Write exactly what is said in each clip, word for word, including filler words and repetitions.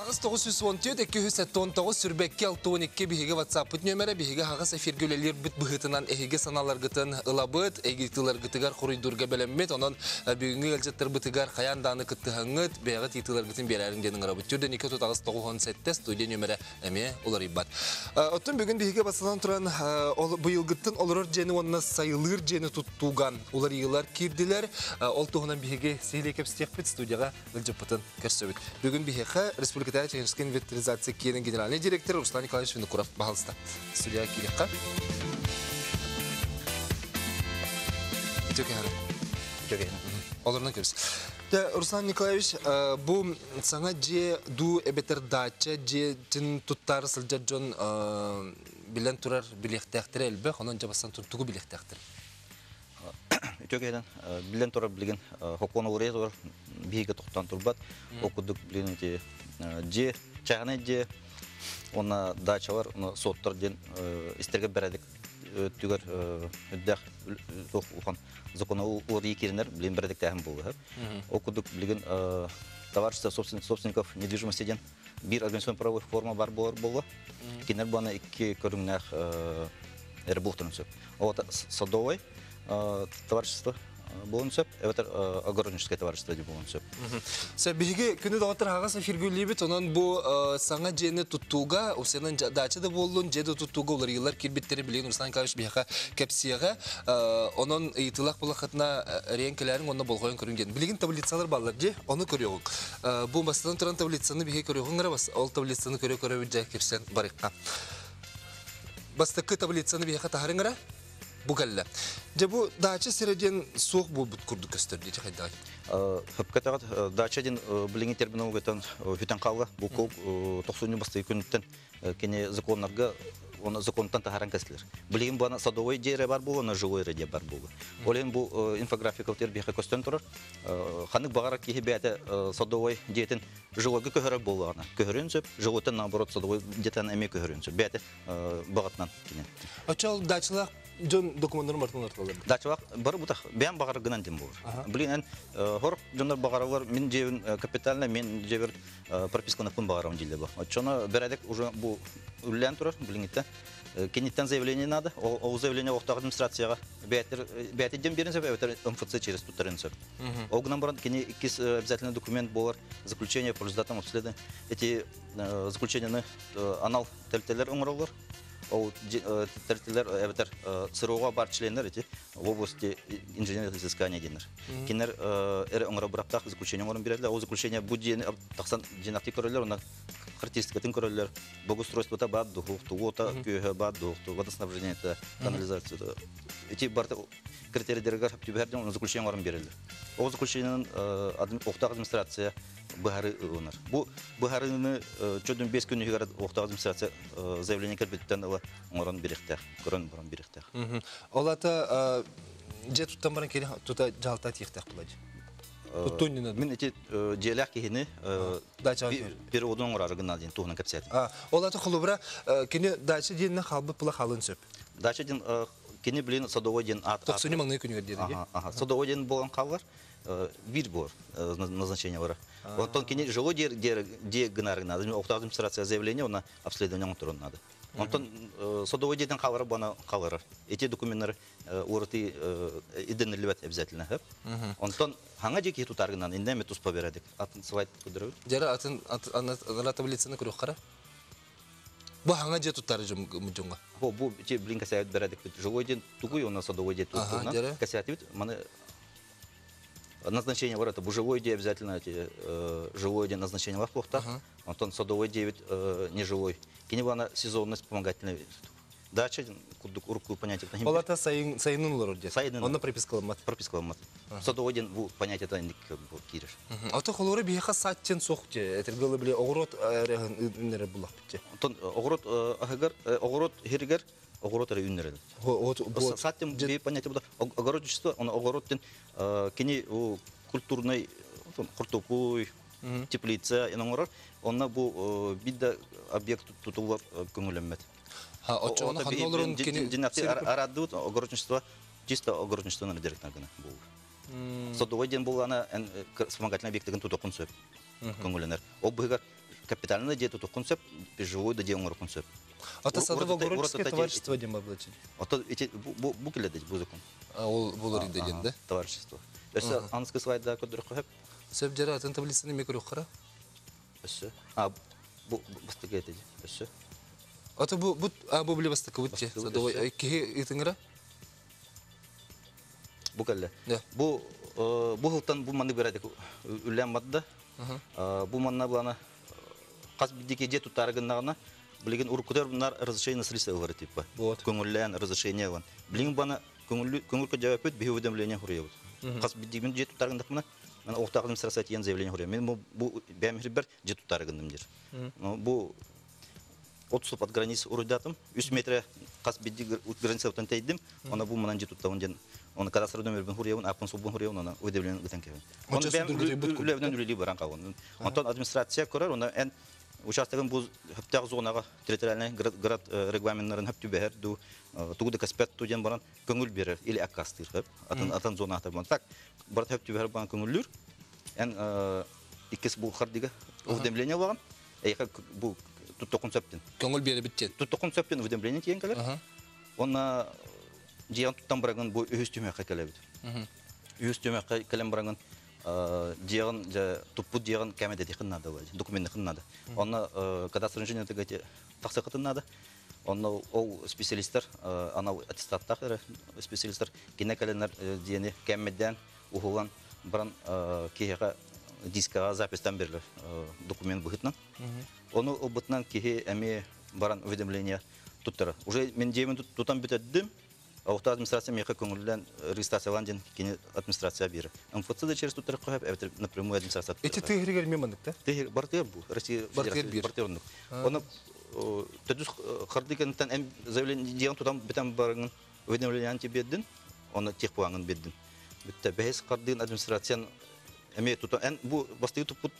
Hağız toğuz yüz on dört iki yüz on dokuz sürbekki altı on iki bihiga WhatsApp büt nömere bihiga hağız efirgöleler büt bıhıtınan ehige sanalar gıtın ılabıt, egitiler gıtıgar kuruyduğurga belemmet, onun büyüngü gelcetler bıtıgar kayan dağını kıttı hangıt, beğet itiler gıtın belerin genin arabı. Türden iki yüz dokuz on sette stüdyo nömere eme olar ibad. Otun bugün bihiga basılan turan bu yıl gıttın olurur jeni onunla sayılır jeni tuttuğan olar yıllar kirdiler. Oltuğunan bihiga sihile kepstek bit stüdyoga ılcıpıtın körsöbüt. Bugün bihiga Республикада Чеченская инвентаризация киенин генеральный директор Руслан Николаевич Винокуров бағалыста. Студия келеққа. Төке ханы. Төке ханы. Оларынан көріс. Руслан Николаевич, бұл саңа же ду эбетер дача, же тін туттары сылжа жон білен тұрар білектәқтірі әлбі, онан жабастан тұттығы білектәқтірі. Төкеден билен тора билген хоконы урет ор биге токтан турбат окудук билен те же чаганы же она дача бар оны соттар ден истерге бередик түгөр үддах тохан законы ури кирнер билен бередик тәһим булды окудук билген товарищество собственников недвижимости ден бир организационный правовой форма бар булды кинер бана iki көрүнгнах эрбухтунсып вот садовой товарищество болонсып, это огородническое товарищество де болонсып. Сәбиге күні дағаттар ағас эфиргөлейбет, онан бұл саңа жені тұттуға, осенен дачада болуын, жеді тұттуға олар елар кербеттері білеген Руслан Николаевич бияқа кәпсияға, онан ұйтылақ бұлақытына рейінкелерін онына болғайын көрінген. Білеген таблицалар балар же, оны көріғың. Бұл бастыдан тұран таблицаны біге көріғың ғара бас, ол таблицаны көрі-көрі жай кепсен барыққа. Бастықы таблицаны бияқа тағарын ғара? Бугалла. Жабу дача середен соқ бұл бұт күрді көстер дейді қайдай? Хөпкетағат дача ден біліңі терминал өтен хүтен қалға бұл қол тоқсуыны басты күніттен кене законларға оны законтан тахаран кәсілер. Білігін бұғана садовой жері бар бұл, оны жылой реде бар бұл. Олен бұл инфографикалтер бейхе көстен тұрыр. Қанық бағарақ кейі бәйті садовой дейтін жылойғы көхірі бұл ағына. Көхірін сөп, жылойтын наоборот садовой детен әме көхірін сөп. Бәйті бағатынан кенен. Очал дачылақ жон документтарын бартын артылар. Дачылақ бары бұтақ, бәйін бағары гынан дем болыр. Білігін хор жондар бағаралар, мен жевін капиталына, мен жевір прописканы пын бағарауын дейлі бұл. Чоны бәрәдік уже бұл үллән тұрыр, білігін Кенеттен заявление надо, о заявление оқтағы администрацияға бәйтеден берінсіп, әветер МФЦ через туттарынсып. Оғынан баран кене иккес обязательный документ болар, заключение по результатам обследования. Эти заключения анал тәлтелер оңыраулар, тәлтелер әветер сыруға бар членер эти в области инженерных изысканий денер. Кенер әрі оңырау бірақтақ заключение оңырын береді, ол заключение бұл тақсан жинақти көрілер, оны характеристикатын көрілер, благоустройствота бад духух, тугота күйе бад духух, водоснабжение, канализация. Эти барты критерийлерге түбәрден оны заключение оңырын берілер. Ол заключениенің оқтақ администрация бұхары ұғыныр. Бұл бұхарыны чөдің бес күні егер оқтақ администрация заявление кәрбеттен оңырын беректәк, көрін бұрын беректәк. Олата же тұттан баран келі тұта жалта тиектәк болады? Мен эти желек кихини периодын оңырары гына дейін туғынан кәпсәді. Олаты құлыбыра кені дача дейінна қалбы пұла қалын сөп? Дача дейін кені білін садовой дейін ат. Тоқсыны маңны күні көрдеді? Садовой дейін болған қалғар бір бол назначение бары. Онтон кені жылой де гынары гына. Оқтақ администрация заявление, оны обследование тұрын надо. Онтон садовой дейін қалғары бана қалғары. Эти документтер урыты иденерлебет обязательно. Онтон хаңа жеке тұтарғынан индәме тұс побередік. Атын слайд көдірі? Жәрі атын таблицаны көрі қара? Бұл хаңа же тұтары жүмжонға? Бұл білін кәсәйет бередік. Жылой дейін тұғый, оны садовой дейін тұғынан. Кәсәйет бет, маны назначение бар, это живой день обязательно, живой день назначения в плохтах, антон садовой девять не живой. Киневана сезонность помогательная. Дача, куда урку понятие. Палата сайнун лорде. Сайнун. Он пропискал мат. Пропискал мат. Садовой день bu понятие это не кириш. А то холоры биха саттен сохте. Это было бы огород не было. Антон огород агар огород хиргер огород районер. Саттен би понятие было. Огородничество, он огороден кини культурный куртопуй теплица, иногород. Он на бу бида объект тутулар көңүлөммөт. Очоны ханолорун кини арадут огородничество, чисто огородничество на директор гына бул. Садовой ден булгана вспомогательный объект деген тутукун сөп көңүлөнөр. Ол буга капитальный де тут концепт, живой да делом концепт. Ата садово-городское товарищество дем облачить. Ото эти бу келеди бу закон. Ол булар инде дегенде. Товарищество. Эсе анскы слайдда көдүр коеп. Сөп жара атын таблицаны микро кара. Эсе. А бу бастыгы эти. Эсе. Ата бу бу а бу биле бастык бутче. Садово ки итингра. Бу келе. Бу бу хылтан бу маны бередик үлән мадда. Бу манна булана каз бидике же тутарыгыннагына билген уркутер bunlar разрешение средства говорит типа. Көңүллән разрешение ван. Билген бана көңүл көңүлкө жауап бит бе уведомление хуруябыз. Каз бидиген же тутарыгындагына мен октак администрация тиен заявление хуруя. Мен бу бәмир бер же тутарыгындым дир. Бу отступ от границ урудатым үч метр каз биди граница утан тейдим. Она бу манан же туттагын ден. Он кадастр номер бен хуруябын, апын субын хуруябын, она уведомление гытан кебен. Он бәм үләвнән үлели баран калган. Антон администрация көрөр, она эн участогын бу хептак зонага территориальный город регламентларын хептү бәһәр ду тугды каспет туден баран көңүл берер или акастыр хеп атын атын зона атабан так бар хептү бәһәр баран көңүллүр эн икес бу хардыга уведомление баган эйха бу тутто концептин көңүл бере биттен тутто концептин уведомление тиен келер онна жиан туттан бараган бу өстүмө калебит өстүмө калем бараган диагон же туппут диагон камеде дихин надо документ хин надо он кадастр инженер тегете таксы кытын надо он ол специалисттер ана аттестаттар специалисттер гинекаленер диене камеден ухулан баран кега дискага запистан берлер документ бухитнан оны обытнан кеге эми баран уведомление туттара уже мен жемин тутан битеддим Авто администрация меха көңүлден регистрацияланген кене администрация бир. МФЦ да через туттар коеп, эбитер напрямую администрация. Эти тегергер мемандык да? Тегер бартер бу, Россия Федерация бартерлык. Оны төдүс кырдыгынтан эм заявление дигән тутам битен барган уведомление тебе оны тех планын бердин. Битте бәһис кырдыгын администрациян эме тутам эн бу бастыгы тупут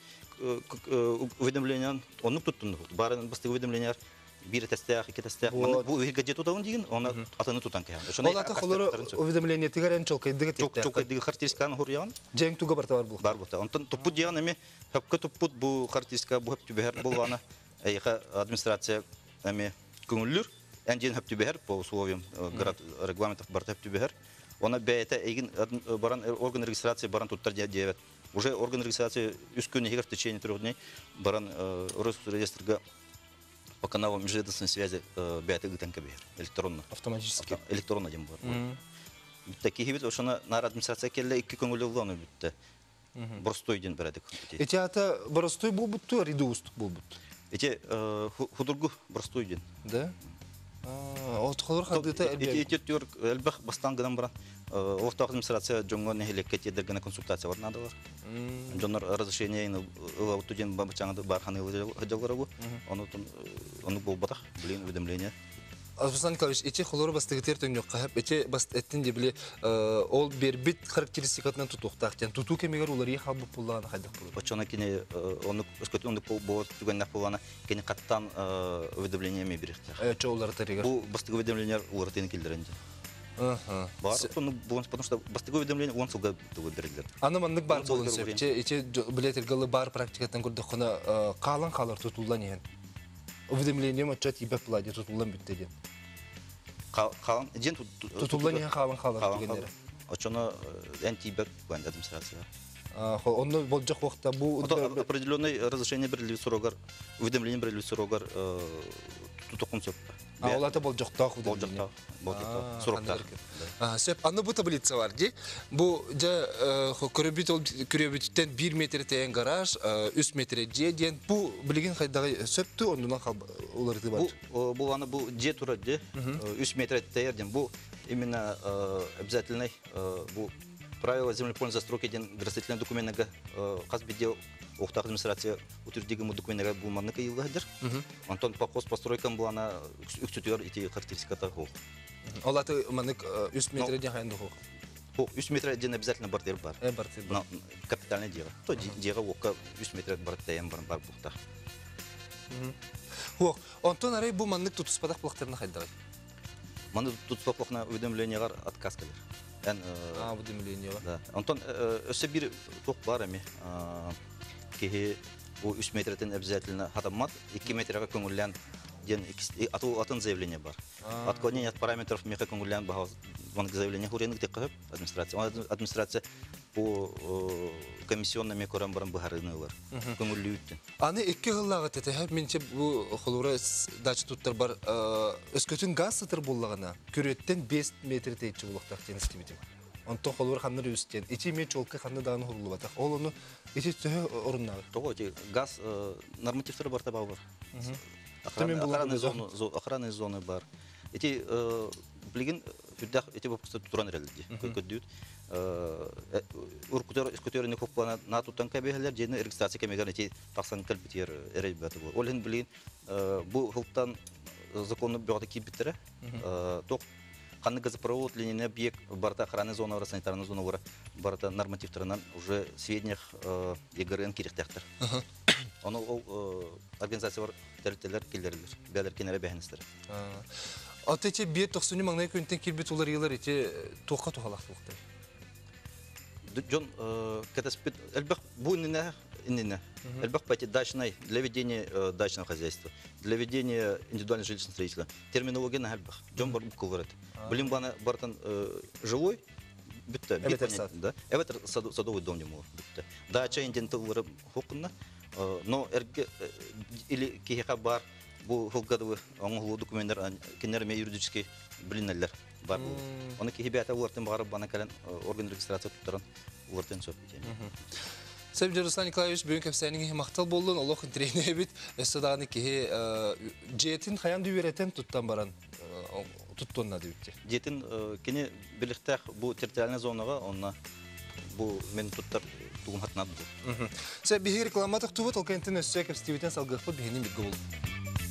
уведомление оны туттун. Барын бастыгы уведомление бир тестях, ике тестях. Бу гаджет тутаган диген, аны атаны тутан каян. Ол ата холор уведомление тигәрен чолкай диге текте. Чолкай диге характеристиканы хурян. Жең туга бар табар бу. Бар бу. Онтан тупут диген эме хакка тупут бу характеристика бу хәп түбәр булганы. Әйха администрация эме күңеллүр. Әнҗен хәп түбәр по условиям город регламентов бар хәп түбәр. Она бәйте эгин баран орган регистрации баран туттар диебет. Уже орган регистрации үч көн егер в течение трех дней баран Росреестрга по каналам межведомственной связи бәйте гытан кебер электронно автоматически электронно дем бар. Такие бит ошона нар администрация келле ике көңүл болгону битте. Борстой ден бередик. Эти ата борстой бул бутту редуст бул бут. Эти худургу борстой ден. Да? А, от холор хадыта эти эти төр элбах бастан гынан баран. Орта администрация жоңго нехилекке тедергене консультация бар надалар. Жоннор разрешение ины утуден бабачаңды барханы хөдөлгөрөгү. Оны оны болбатак билин уведомление. Александр Николаевич, эти холор бастыгытер төңнөк кахап, эти баст эттин де биле ол бербит характеристикатынан тутуктак, тен туту кемегер улар ехал бу пулланы хайдак булат. Очона кине оны өскөт оны бо түгөннак булганы кине каттан уведомление ме бирихтер. Э, чоулар таригер. Бу бастыгы уведомление улар тен килдеренде. Ага. Бар, ну, потому что бастыгы уведомление он сылга берилер. Аны мандык бар болун сөп. Эти эти билетер гылы бар практикаттан көрдөхөнө калан калар тутулган экен. Уведомление мачат ибеп плади тутулган битте ден. Калан ден тутулган экен калан калар дегендер. Очона антибек банд администрация. А, онно болжак вакытта бу определенный разрешение берилди сурогар, уведомление берилди сурогар тутукун сөп. А олата болжактак уведомление. Болжактак, суроктар. А, сөп аны бу таблица бар ди. Бу жа көрөбүт көрөбүттен бир метр тейин гараж, үч метр же ден бу билген кайдагы сөптү ондунан оларды бар. Бу бу аны бу же турады, үч метр тейерден бу именно обязательный бу правила землепользования застройки ден градостроительный документага казбиде Охтак администрация утвердигому документага булманныка йылгадыр. Антон по постройкам бу ана үчтөр ити характеристиката хок. Олаты манык үч метр ден хайнды хок. Хок үч метр ден обязательно бартер бар. Э бартер бар. Капитальный дело. То дело окка үч метр бартаем бар бар бухта. Хок, Антон арай бу маннык тутуспадак булактарына хайдагай. Маны тутуспакна уведомлениялар отказ келер. А, уведомление бар. Да. Антон өсө бир ток бар эми. Кеге бу үч метрден обязательно хатамат, эки метрга көңүллән ден ату атын заявление бар. Отклонение от параметров меха көңүллән баһа вон заявление хуренник деп кылып администрация. Администрация бу комиссионный мекорам баран бахарыны бар. Көңүллүү үттен. Аны эки гыллага тетеһеп менче бу холура дача туттар бар өскөтүн газ сытыр буллагына күрөттен беш метр тейчи булактак тенис тибитим. Онто холура ханнар үстен ичи меч олка ханны дагы хурулу батак. Ол ону ичи төһө оруннагы. Того газ нормативтер бар таба бар. Охранные зоны, охранные зоны бар. Эти билген хүддах эти бопсты туран релди. Көкөдүт. Э уркутер скутерны копплана натутан кабелер жена регистрация кемегер эти таксан калбитер эребаты бу. Олен билген бу хылтан законы бөгөтө кибиттере. Э ток канны газопровод линейный объект барта охранная зона, санитарная зона бар. Барта нормативтернан уже сведениях ЕГРН кирехтектер. Оны ол организация бар тәртелер килдерлер. Бәлер кенере бәһнестер. Атече бие токсуны маңнай күнтен килбит улар елар эти тоққа тухалактылыкты. Джон катаспит элбах бу инне инне. Элбах пати дачной для ведения дачного хозяйства, для ведения индивидуального жилищного строительства. Терминология на элбах. Джон бар буквы. Блин бана бартан жилой битте, битте, да. Это садовый дом ему битте. Дача индентал выраб хокунна. Но эрге или кихека бар бу хылгадывы оңғылы документтер кенерме юридический билинелер бар. Оны кихебята уартын барып бана кален орган регистрация туттаран уартын сөп битен. Сәбир Руслан Николаевич бүгін кәпсәнің мақтал болдың, Аллах интерейне бит. Эстадағыны кихе жетин хаям дүйверетен туттан баран туттонна дүйітте. Жетин кене биліктәк бу территориальный зонаға онна бу мен туттар тугун хатнады. Сәб бихи рекламатық тубы толкайынтын өссө кәпстивитен салғықпы бихинен бітгі болды.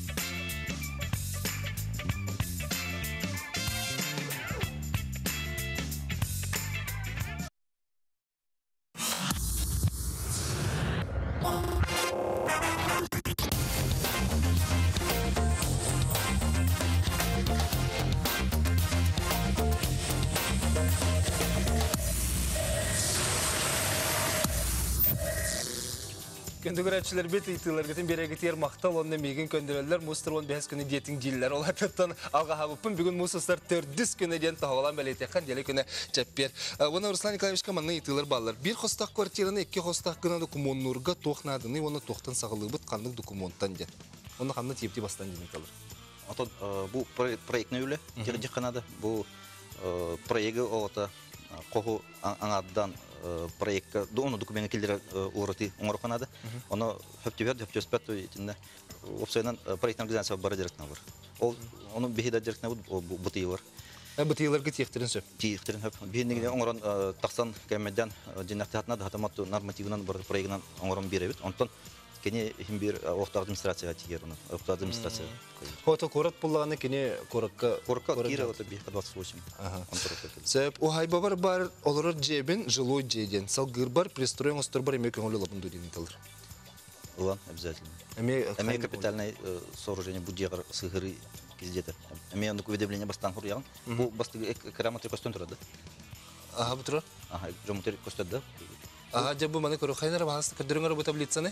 Көндөгөрәтчілер бет ыйтыларгытын берегетер мақтал онны меген көндөрәләр мустыр он бес көне диетин җилләр олар тоттан алга хабыпын бүген мусустар төрдүс көне ден тагылан бәлетекән деле көне чәппер. Оны Руслан Николаевичка манны ыйтылар баллар. Бир хостак квартираны эки хостак гына документнурга тохнадыны, оны тохтан сагылыбыт канлык документтан ден. Оны ханны типти бастан ден калыр. Ата бу проектны үле тирди канада бу проекты ота коху аңадан проектка дону документ келдер урыты оңор канада. Аны хөптебер хөптөспәт итинде. Опсайнан проектный организация бар директор бар. Ол оны бихида директор бутый бар. Ә бутыйларга тиехтерин сөп. Тиехтерин хөп. Бинегне оңорон таксан кемедән динактатна хатамат нормативынан бар проектынан оңорон беребит. Онтон кене химбир орта администрация тигерне. Орта администрация. Фото корот буллаганы кене коракка коракка кира это бих двадцать восемь. Ага. Сөп у хайбабар бар олорор жебин жилой жеден. Салгыр бар пристроен остор бар эме көңүлү лабын дурин талыр. Ладно, обязательно. Эме эме капитальное сооружение будьягыр сыгыры киздете. Эме аны уведомление бастан хурян. Бу басты кераматри костон турады. Ага, бутура. Ага, жомотри костады. Ага, жабу маны көрө хайнара баасы кырдырыңар бу таблицаны.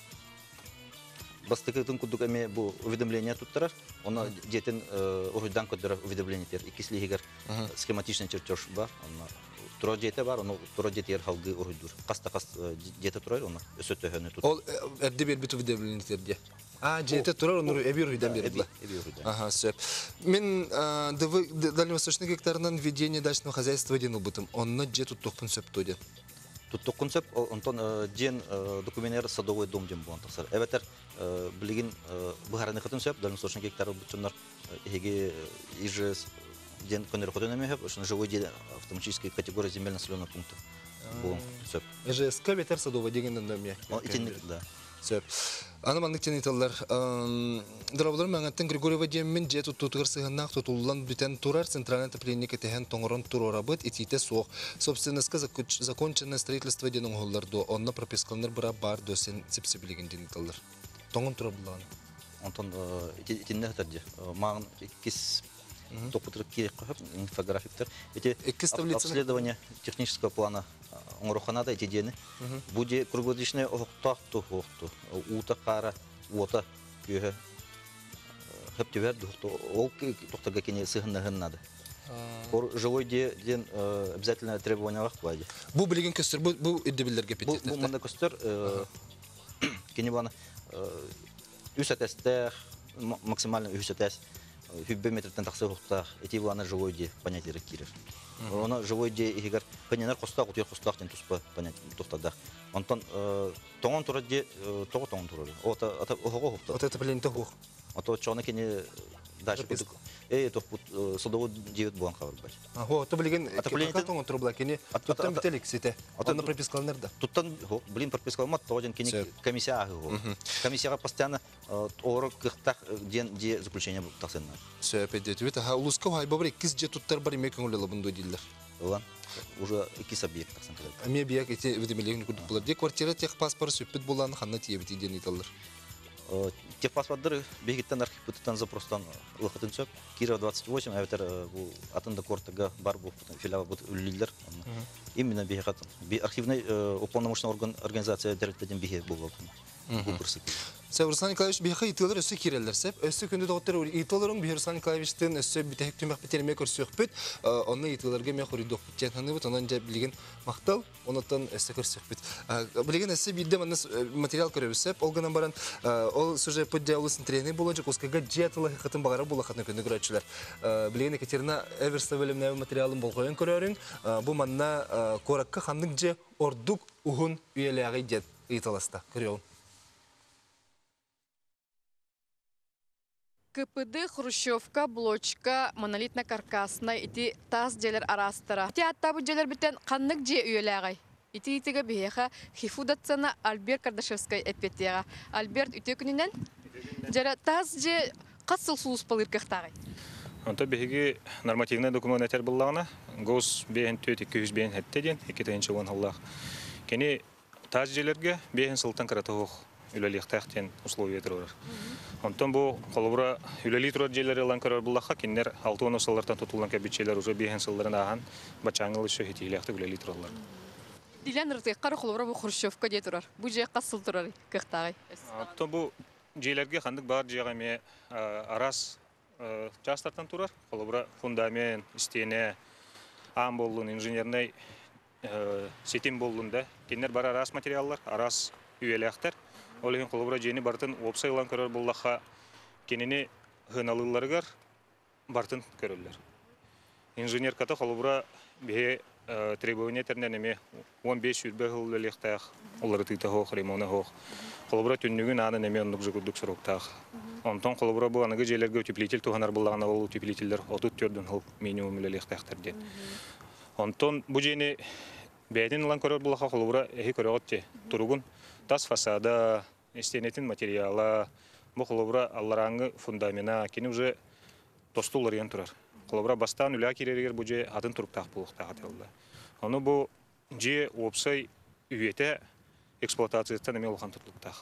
Бастыкытын кудук эме бу уведомление туттарар. Оны жетен урыдан көдөрө уведомление тер. Икислигер схематичный чертеж бар. Оны тура жете бар, оны тура жетер халгы урыдур. Каста-кас жете турар, оны өсөтөһөнө тут. Ол эрде бербит уведомление терде. А, жете турар, оны эбир үйдөн берди. Ага, сөп. Мен дальневосточный гектарынан введение дачного хозяйства ден убытым. Онны жет туттукпун сөптө ден. Тут концепт Антон ден документер садовый дом дем бон тасар. Эветер билген бухараны хатын сөп дальневосточный гектар бутуннар эге иже ден конер ходына мехеп, ошон живой ден автоматической категории земель населенного пункта. Бу сөп. Эже скабетер садовый дегенден да ме. Итинник да. Сөп. Аны мандык тениталлар. Дравлар маңаттан Григорьева деммен же туттугар сыгыннак тутуллан бүтен турар центральное отопление кетеген тоңорон турорабыт итите соқ. Собственностька законченное строительство денің олларду. Онна пропискалнар бара бар досен сепсебилеген тениталлар. Тоңон тура булган. Антон итинне хатарди. Маған кис топутыр керек кып инфографиктер. Эти обследование технического плана оңроханада этидени. Бу же круглогодичный охтакту хохту. Ута кара, ута күйе. Хептебер духту. Ол тохтага кене сыгыннагын надо. Кор живой де ден обязательно требования вахтвади. Бу билген көстөр бу бу идебилерге Бу питет. бу мында көстөр кене бана үсәтәстә максимально үсәтәс хүббе метрден таксы хукта эти бана живой де понятие кирер. Оны живой де игер пененер костак утер костак тен туспа понятие тохтада. Онтон тоңон туры де того тоңон туры. Ота ата ого хукта. Вот это билен тоху. Ото чоны кене дальше будет. Эй, то судово девять буан хавар бач. Ага, то билген Отопление- как он трубла кене. Туттан бителик сите. Ото- Он пропискалнерда. Туттан, блин, пропискал мат, тоген кене Всё. комиссия агы. Комиссияга постоянно орок кыхтак ден де заключение таксына. Все опять это ха улуска хай бабрик киз же туттар бар мек көңүлө бунду дилер. Ладно. Уже iki объект таксын кылат. Аме бияк эти видимелегин кудуп булар. Де квартира тех паспорт сөппит буланы ханна тиебит иден италлар. Тех паспорттары бегиттен архипутан запростан лыхатын сөп. Киров двадцать восемь, а ветер бу атында кортага бар бу филиал бу үллилер. Именно бегат. Би архивный уполномоченный орган организация директорден беге булган. Бу бирсик. Сәвірсан Николаевич бияқы итылар өсі керелер сәп. Өсі күнді доғыттар итыларың Бихерсан Николаевичтен өсі бітәк түмәк бітерме көрсөк бүт. Оны итыларға мен қоры доқ біттен ханы бұт. Онан жа білген мақтал, онаттан өсі көрсөк бүт. Білген өсі білді мәнес материал көрі өсіп. Ол ғынан баран, ол сөже pëдде олысын тренер болынчы, көскіға жетілі қытын бағара бұл ақытын күнді көрәтшілер. Білген Екатерина Эверста бөлімнәві материалын бол қойын көрерің. Бұл манна қораққа қандың же ордук ұғын үйеліғі дед италаста көреуін. КПД Хрущевка, блочка, монолитно-каркасна, ити таз желер арастыра. Ити атта бу желер бітен қаннық же үйеләғай. Ити итігі бейеға хифудатсана Альберт Кардашевскай әппеттеға. Альберт үте күнінен жара таз же қатсыл суыз балыр кықтағай. Онта беги нормативный документатер буллагына гос бен төт эки жүз бен хеттеден эки тыгынчы он Аллах. Кени таз желерге бен сылтан каратох үлелихтахтен условия турар. Онтон бу колбура үлели турар желери ланкарар буллаха кинер алты он сыллардан тутулган кебичелер уже бен сылларын аган бачаңыл ишө хитилехте үлели туралар. Дилен ртыккар холбура бу Хрущевка де турар. Бу же қатсыл турар кықтағай. Онтон бу желерге хандык бар жегаме арас частартан турар. Колбура фундамент, стене, ам болдун, инженерный сетим болдунда. Кинер бар арас материаллар, арас үйелектер. Олеген колбура жени бартын опсайлан көрөр буллаха кенени хыналыларгар бартын көрөллөр. Инженер ката колбура бе требования тернеме он беш жүз бел лехтах олар тыта хох ремона хох. Колбура түннүгүн аны неме ондук жугудук суруктах. Онтон колбура бу аныгы желерге утеплитель туганар буллагана ол утеплительдер отут төрдүн хыл минимум лехтахтер ден. Онтон бу жени бедин лан көрөр буллаха колбура эхи көрөгөтче туругун тас фасада, стенетин материала, бу колбура аллараңы фундамена, кини уже тостулар ен турар. Колбура бастан үлә кирергер бу же атын туруктак булуктак атылды. Аны бу же опсай үйете эксплуатациядан эме улхан туруктак.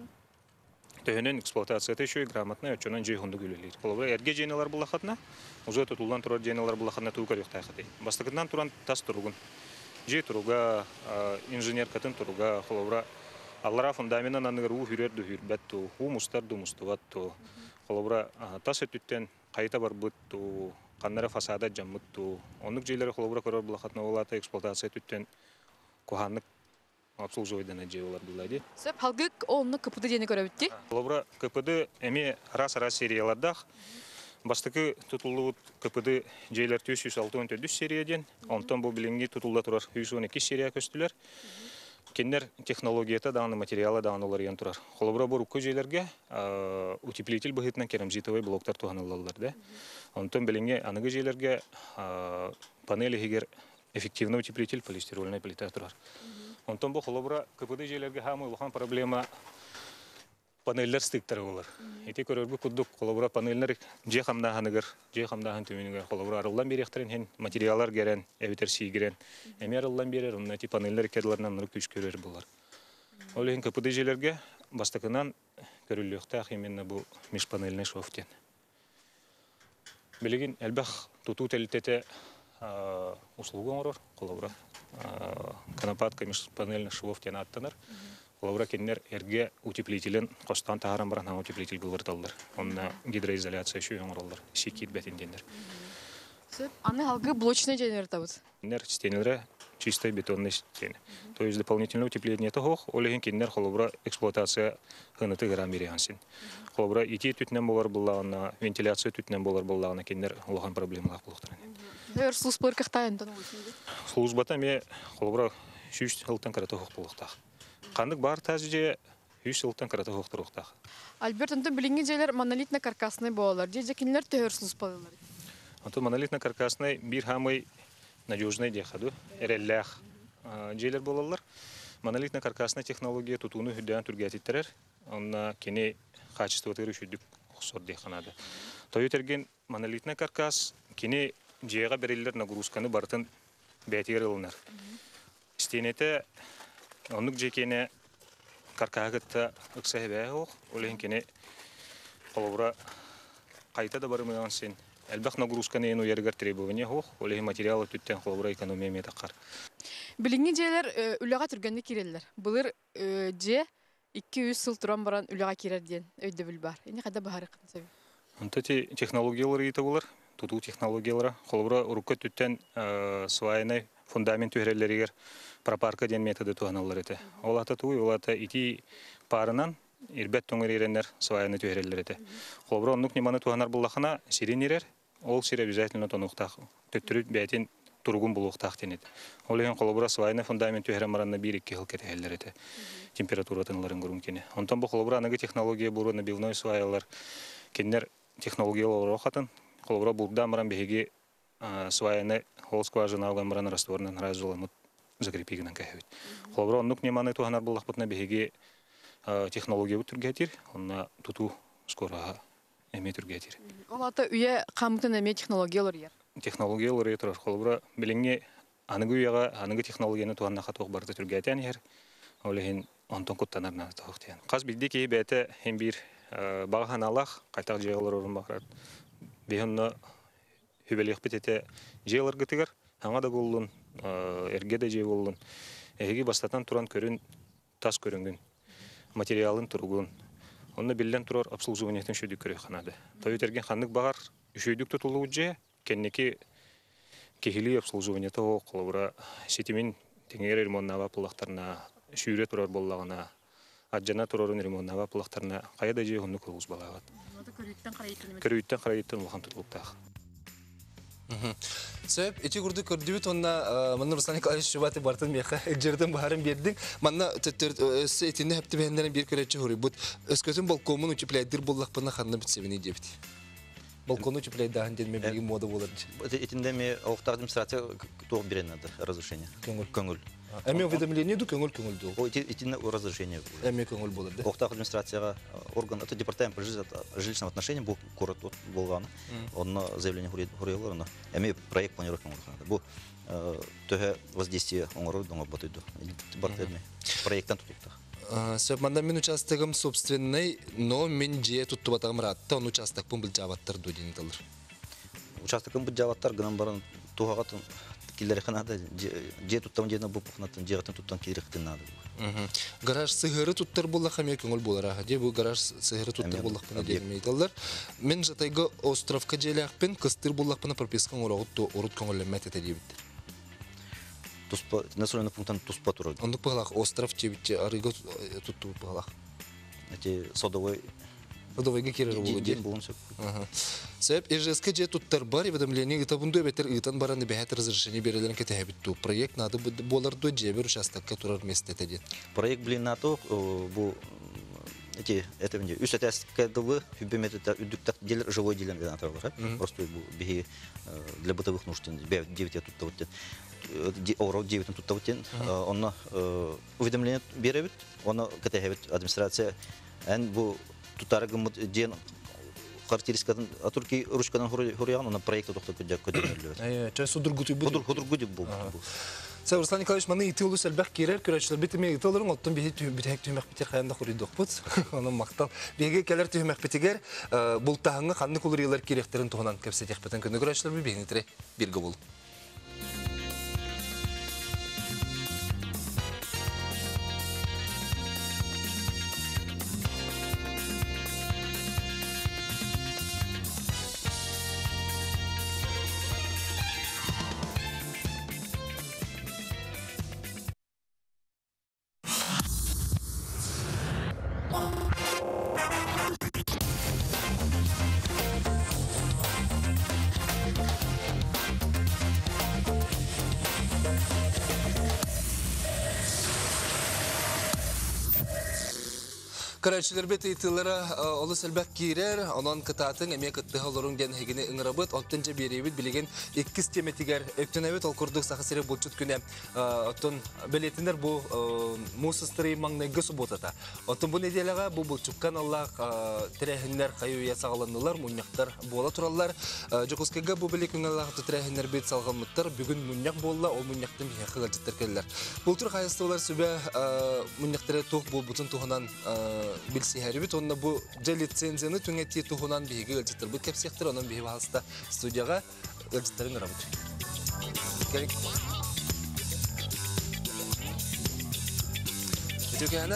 Төһөнөн эксплуатацияда еще грамотно өчөнөн же хондук үлелер. Колбура эрге женелар булахатна, уже тутулдан турар женелар булахатна туукар юктакты. Бастыгынан туран тас туругун. Же туруга инженер катын туруга колбура аллара фундаментан аныгыр уу хүрер ду хүрбәтту, уу мустар ду мустугатту. Колбура тас өттүттен кайта бар бутту, каннара фасада жаммытту. Ондук жейлери колбура көрөр булахатна олата эксплуатация өттүттен куханнык обслуживайдан же олар булайды. Сөп халгык олны КПД дені көрөбітті? Колбура КПД эми раз-раз сериялардах бастыкы тутулуут КПД жейлер жүз жүз алты он төрт серияден, онтон бу билинги тутулда турар жүз он эки серия көстүлөр. Кендер технологията даны материалы даны олар ян турар. Колбура бу рукко жейлерге утеплитель быхытынан керамзитовый блоктар туганылалар да. Онтон билинги аныгы жейлерге панели хигер эффективный утеплитель полистирольный плита турар. Онтон бу колбура КПД жейлерге хамы улхан проблема панеллер стыктары болар. Эти көрөрбү куддук колбура панеллер же хамдаһаныгыр, же хамдаһын төмөнүгө колбура арылдан беректерен хен материаллар керен, эбитер сийгирен. Эми арылдан берер, онна ти панеллер кедлернен нурк күч көрөр болар. Ол эң КПД жейлерге бастыкынан көрүлүктө именно бу межпанельный шофтен. Билигин элбах туту телтете услуга орор, колобра конопатка межпанельных швов тен аттанар. Колобра кеннер эрге утеплителен костан тааран баран утеплитель гылырталдар. Онна гидроизоляция шүйөн оролдар, шикит бетиндендер. Аны халгы блочный денер табыз. Кеннер стенелere чистой бетонной стены. То есть дополнительное утепление того, олеген кеннер колобра эксплуатация хыныты грамм бериансин. Колобра ити түтнен болар буллагына, вентиляция түтнен болар буллагына кеннер олган проблемалар булуктар. Дәр службалар кахтаен таны булсын. Службата ме колобра шүш жылтан карата хок булуктак. Кандык бар тәҗрибе үч жылтан карата хок туруктак. Альберт антон билинге жерлер монолитно каркасный болалар. Жежекинлер төһөр службалар. Антон монолитно каркасный бир хамый надежный дехаду, эреллах жерлер болалар. Монолитно каркасный технология тутууну хүддән түргәтиттерер. Онна кене качество төрүшүдүк оксор деханады. Тойотерген монолитно каркас кене жега берилер нагрузканы бартын бәтигер ылынар. Стенете онук жекене каркагытта ыксабе ок, олен кене колобра кайта да барымыган сен. Әлбәк нагрузканы ен уяргар требования ок, олен материалы түттен колобра экономия метакар. Билинге жерлер үләгә түргәнне кирелләр. Булыр же ике йөз ел туран баран үләгә кирер дигән өйдә бил бар. Инде кайда баһар кытса. Анда технологиялар ите булар, туту технологиялары колобра урукка түттен свайны фундамент үрелләргә пропарка дигән методы туаналар ите. Ол ата туй, ол ата ити парынан ирбәт тоңыр иреннәр свайны үрелләр ите. Колобра оннук неманы туанар буллахына сиренерер, ол сире обязательно тонуктак, төттүрүп бәтин тургун булуктак тенет. Ол ен колобра свайны фундамент үрәм маранна бир-ике ел кетәләр ите. Температура тынларын гөрүн кене. Онтан бу колобра анагы технология буру набилной свайлар кеннер технологиялар хатын колобра бурда маран беге свайны хол скважина алган маран растворнан разжоламыт закрепигенен кәһәбит. Колобра оннук неманы туганар буллахпытна беге технология бүтүргәтир, онна туту скоро эме түргәтир. Ол ата үе камытын эме технологиялар яр. Технологиялар ятыр колобра билеңге аныгы уяга аныгы технологияны туганна хатык барда түргәтән яр. Олеген онтон коттанарна тохтен. Каз билди ки бәте һәм бир баганалах кайтак җыялар урын бакар. Бехонно хүбелек битете җыялар гытыгар. Аңа да булдын, эрге дә җый булдын. Эге бастатан туран көрүн тас көрүнгөн. Материалын тургун. Онны билден турар обслуживаниятын шөйдүк көрө ханады. Тойтерген ханнык багар шөйдүк тутулуу же кеннеки кехили обслуживаниятı о колобра сетимин теңер ремонтнава пулактарына шүйре турар боллагына аджана турарын ремонтнава пулактарына кайда же онну кылгыз балагат. Көрүттен карайыттан улхан тутулуктак. Сөп, эти гурды көрдүбүт онна мына Руслан Николаевич Шубаты бартын меха жерден баарын бердиң. Манна төттөр сетинде хепти бендерин бир көрөчү хори. Бут өскөтүн балконун утеплайдыр боллакпына ханна битсебини депти. Балкону утеплайдаган ден мебелги мода болар. Этинде ме октар администрация то беренады разрешение. Көңүл. Көңүл. Эми уведомление ду көңүл көңүл ду. О, этинде разрешение. Эми көңүл болар да. Октар администрацияга орган, это департамент по жилищным отношениям бу город болган. Он заявление хорелорна. Эми проект планировки болган. Бу төһө воздействие оңору доңо батыйду. Департамент проекттан тутукта. Сөп, манда мен участогым собственный, но мен же туттубатагым ратта, он участок пун билжабаттар ду дейин талыр. Участокым билжабаттар гынан барын тугагатын килдер ханада же туттам жена бу пухнатын жегатын туттан кирихтин нады. Гараж сыгыры туттар буллах хаме көңүл болар. Же бу гараж сыгыры туттар буллах пына дейин талыр. Мен жатайга островка желякпен кыстыр буллах пына пропискан орогуту орут көңүлмөт этедибит. Туспа населенный пункт Туспа турат. Он палах остров чебиче арыга тутту палах. Эти содовой содовой гекерер булды булынсы. Ага. Сөп ижеске же туттар бар уведомление гытабунду бетер итан бараны бехет разрешение берилен кетебитту. Проект надо болар до жебер участокка турар месте тедет. Проект блин нато бу эти это мне үсәтәс кәдәвы хүбеметә үдүктәк дилер живой дилен генә торалар. Просто бу биһи для бытовых нужд девять тут вот орок девять тут вот он уведомление беребит, он кетебит администрация эн бу тутаргым ден характеристикадан атурки ручкадан хорыган на проекты токтоп көдөрүлөт. Э, чөй судургуту бу. Судургуту бу. Сәр Руслан Николаевич, маны итилу сәлбәк керер, көрәчләр битеме итилерин, оттан бихи битәк төмәк битер хаянда хуридык бут. Аның мактал. Биге келер төмәк битигер, бул тагыңга ханны кулырыйлар керектерин тугынан кепсетек бетен көне көрәчләр бигенетре бирге бул. Карачылар бет итилара олы сәлбәк кирер, онан кытатын эме кытты олорун ген хегене ыңырабыт, оттын же беребит билеген иккис теметигер өктөнөбүт ол курдук сахасыре булчут күнә. Оттон билетинер бу мусыстыры маңнайгы суботата. Оттон бу неделяга бу булчуккан Аллах тирәһеннәр каюя сагаланнылар, муньяктар була тураллар. Жокускага бу билек Аллах тирәһеннәр бет салганмыттар. Бүгүн муньяк болла, ол муньяктын хәкыгы җиттер келләр. Бул тур хайыстылар сүбә муньяктары тук бу бутын туһунан билси һәрбит, онна бу же лицензияны түңәтти туһунан биге җиттер. Бу кепсектер онан биге хаста студияга җиттерин работа. Керек. Төгәнә.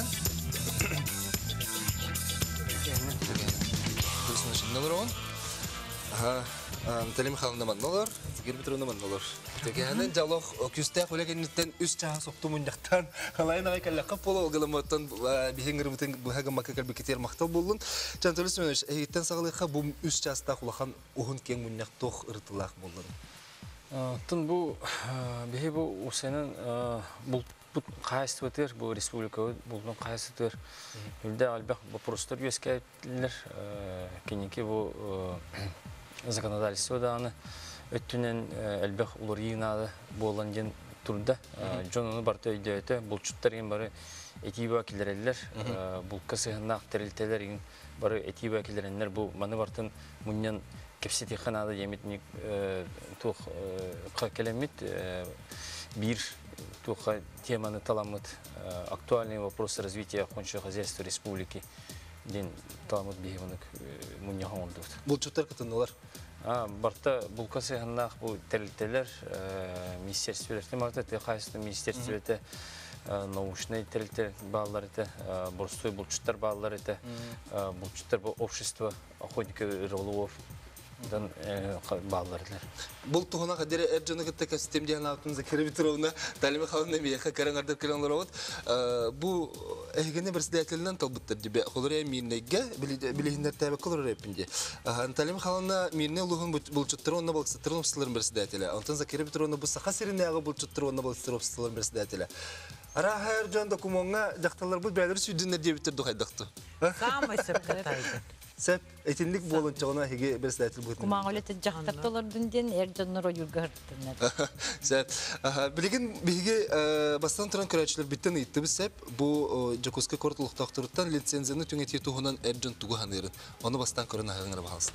Нолорон. Ага, Наталья Михайловна Маннолор, Герб Петровна Маннолор. Тегенен жалох күстә хөлегеннән үз чаһа сокту мундактан. Халайна каллакка поло гылыматтан бихиңгер бутын бага маккал бикетер мактал булдун. Чантылыс менеш эйттен саглыйга бу үз часта кулахан ухун кең мундактох ыртылак булдун. Тун бу бихи бу усенен бул кайсытыр бу республика булдун кайсытыр. Үлдә албак вопростар юскәтләр кенеке бу законодательство даны өттүнен әлбәк улар йыгнады болан ген турда. Жононы барты өйдәте булчуттарым бары этиба килерләр, бул кысыгынак терилтелер ин бары этиба килереннәр бу маны бартын муннан кепсети ханада еметник тух калемит бир тух теманы таламыт актуальный вопрос развития кончого хозяйства республики ден таламыт бигемник мунья хонды. Булчуттар кытыннылар. А барта булкасы ханнак бу терилтелер министерстволарда марта техайсты министерстволарда научный терилтер баллар это борстой булчуттар баллар это булчуттар бу общество охотников и рыболовов дан балларлар. Бул тугана кадере эрҗөне китте кастем дигән атын Закир Петровна Наталья Михайловна мияха караңгарды кирәнләр вот. Бу эгене председателеннән талбыттыр дип холыря миннеге билегеннәр тәбә кылыр репинде. Наталья Михайловна минне лугын булчуттырына булсыттырын усларын председателе. Антон Закир Петровна бу сахасырынага булчуттырына булсыттырып усларын председателе. Ара һәр җан документга жакталар бу бәйләр сүдүннәр дип битер духайдыкты. Самый септайтын. Сәп этинлек болынчагына хеге председатель бу. Кумаңолет жактарлардын ден эрдөннөр юргартыннар. Сәп. Билеген биге бастан туран көрәчләр биттен итте бу сәп бу Жокуска кортлык тактырыттан лицензияны түңәти тугунан эрдөн тугу ханырын. Аны бастан көрән хагыңра баһаст.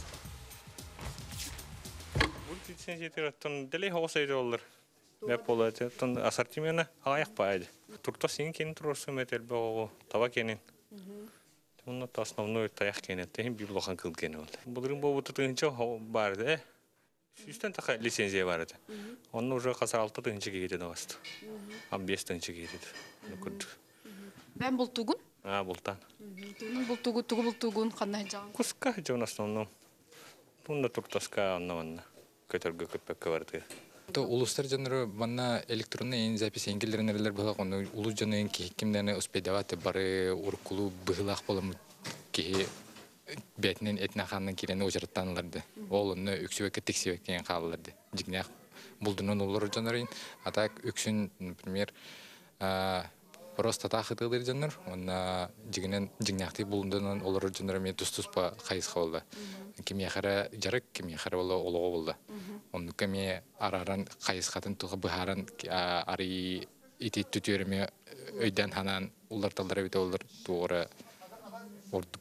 Бу лицензияттан деле хосайды олар. Мәп болады. Тон ассортименты аяк байды. Турта син кин турсы метел бо таба кенин. Онна основной таяк кенен тем библохан кыл кенен. Булрын бо бутынча бар да. Систем така лицензия бар да. Онны уже каса алты тынчы кетет басты. Ам беш тынчы кетет. Нукуд. Бен бул тугун? А, бултан. Тугун бул тугу тугу бул тугун кандай жагын? Куска жон основном. Тунда туртаска онна көтөргө көпөккө барды. То улустар жанры манна электронный запись энгелдернерлер булак оны улус жанын кимдени успедаваты бары уркулу быгылак болом ки бетнен этнаханын кирене ожарттанларды. Ол оны өксүбекке тексибек деген калларды. Жигнак булдунун улар жанрын атак өксүн, например, просто тахытылыр жанр, оны жигнен жигнакты булдунун улар жанры мен тустуспа кайыс болду. Кимия хара жарык, кимия хара боло олого болду. Onu kami araran kayıs katın tuğu buharan ari iti tütüyorime öyden hanan ular tallara bite ular tuğura ordu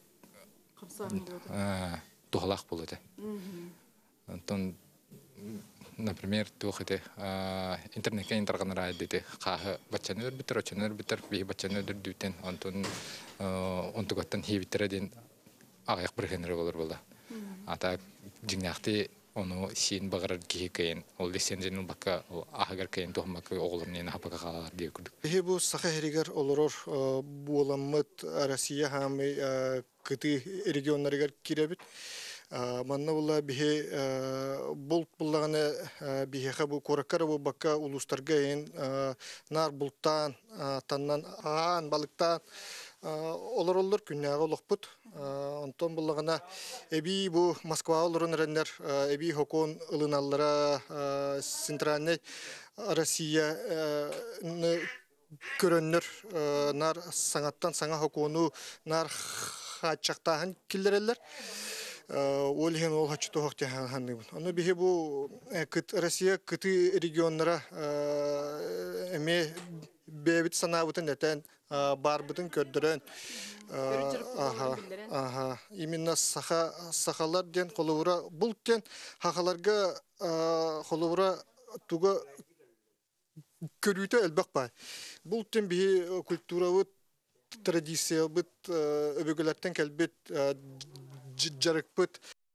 tuğalak buludu. Ondan, например, tuğu internetke interganlar aydı. Kahı bachçanı ver bitir, açanı ver bitir, bihi bachçanı ödür düten. Ondan, ondan gottan hi bitir edin ağayak bir genere olur bula. Ata jingakti onu sin bagar gihkein ol lisenjinin bakka agar kein to makka oğlunun hapaka kalar diye kurduk. He bu saheriger olurur bu olammet Rusya hem kıtı regionlarıgar kirebit. Manna bulla bihe bolt bullağına bihe bu korakara bu bakka uluslarga en nar bulttan tannan ağan balıktan olur olur günler olukput. Ondan bullağına ebi bu Moskva olurun erenler ebi hokon ılınallara sentralne Rusya көрөннөр нар саңаттан саңа хокуну нар хачактаһын киллерелер. Ол хен ол хачты хокте ханны. Аны бихи бу кыт Россия кыты регионнара эме бебит санабытын этен бар бутын көрдөрөн. Аха, аха. Именно саха сахалар ден холура бултен хахаларга холура туга көрүтө элбек бай. Бултен бихи культурабыт традиция бит өбөгөлөртен келбет жарыкпыт.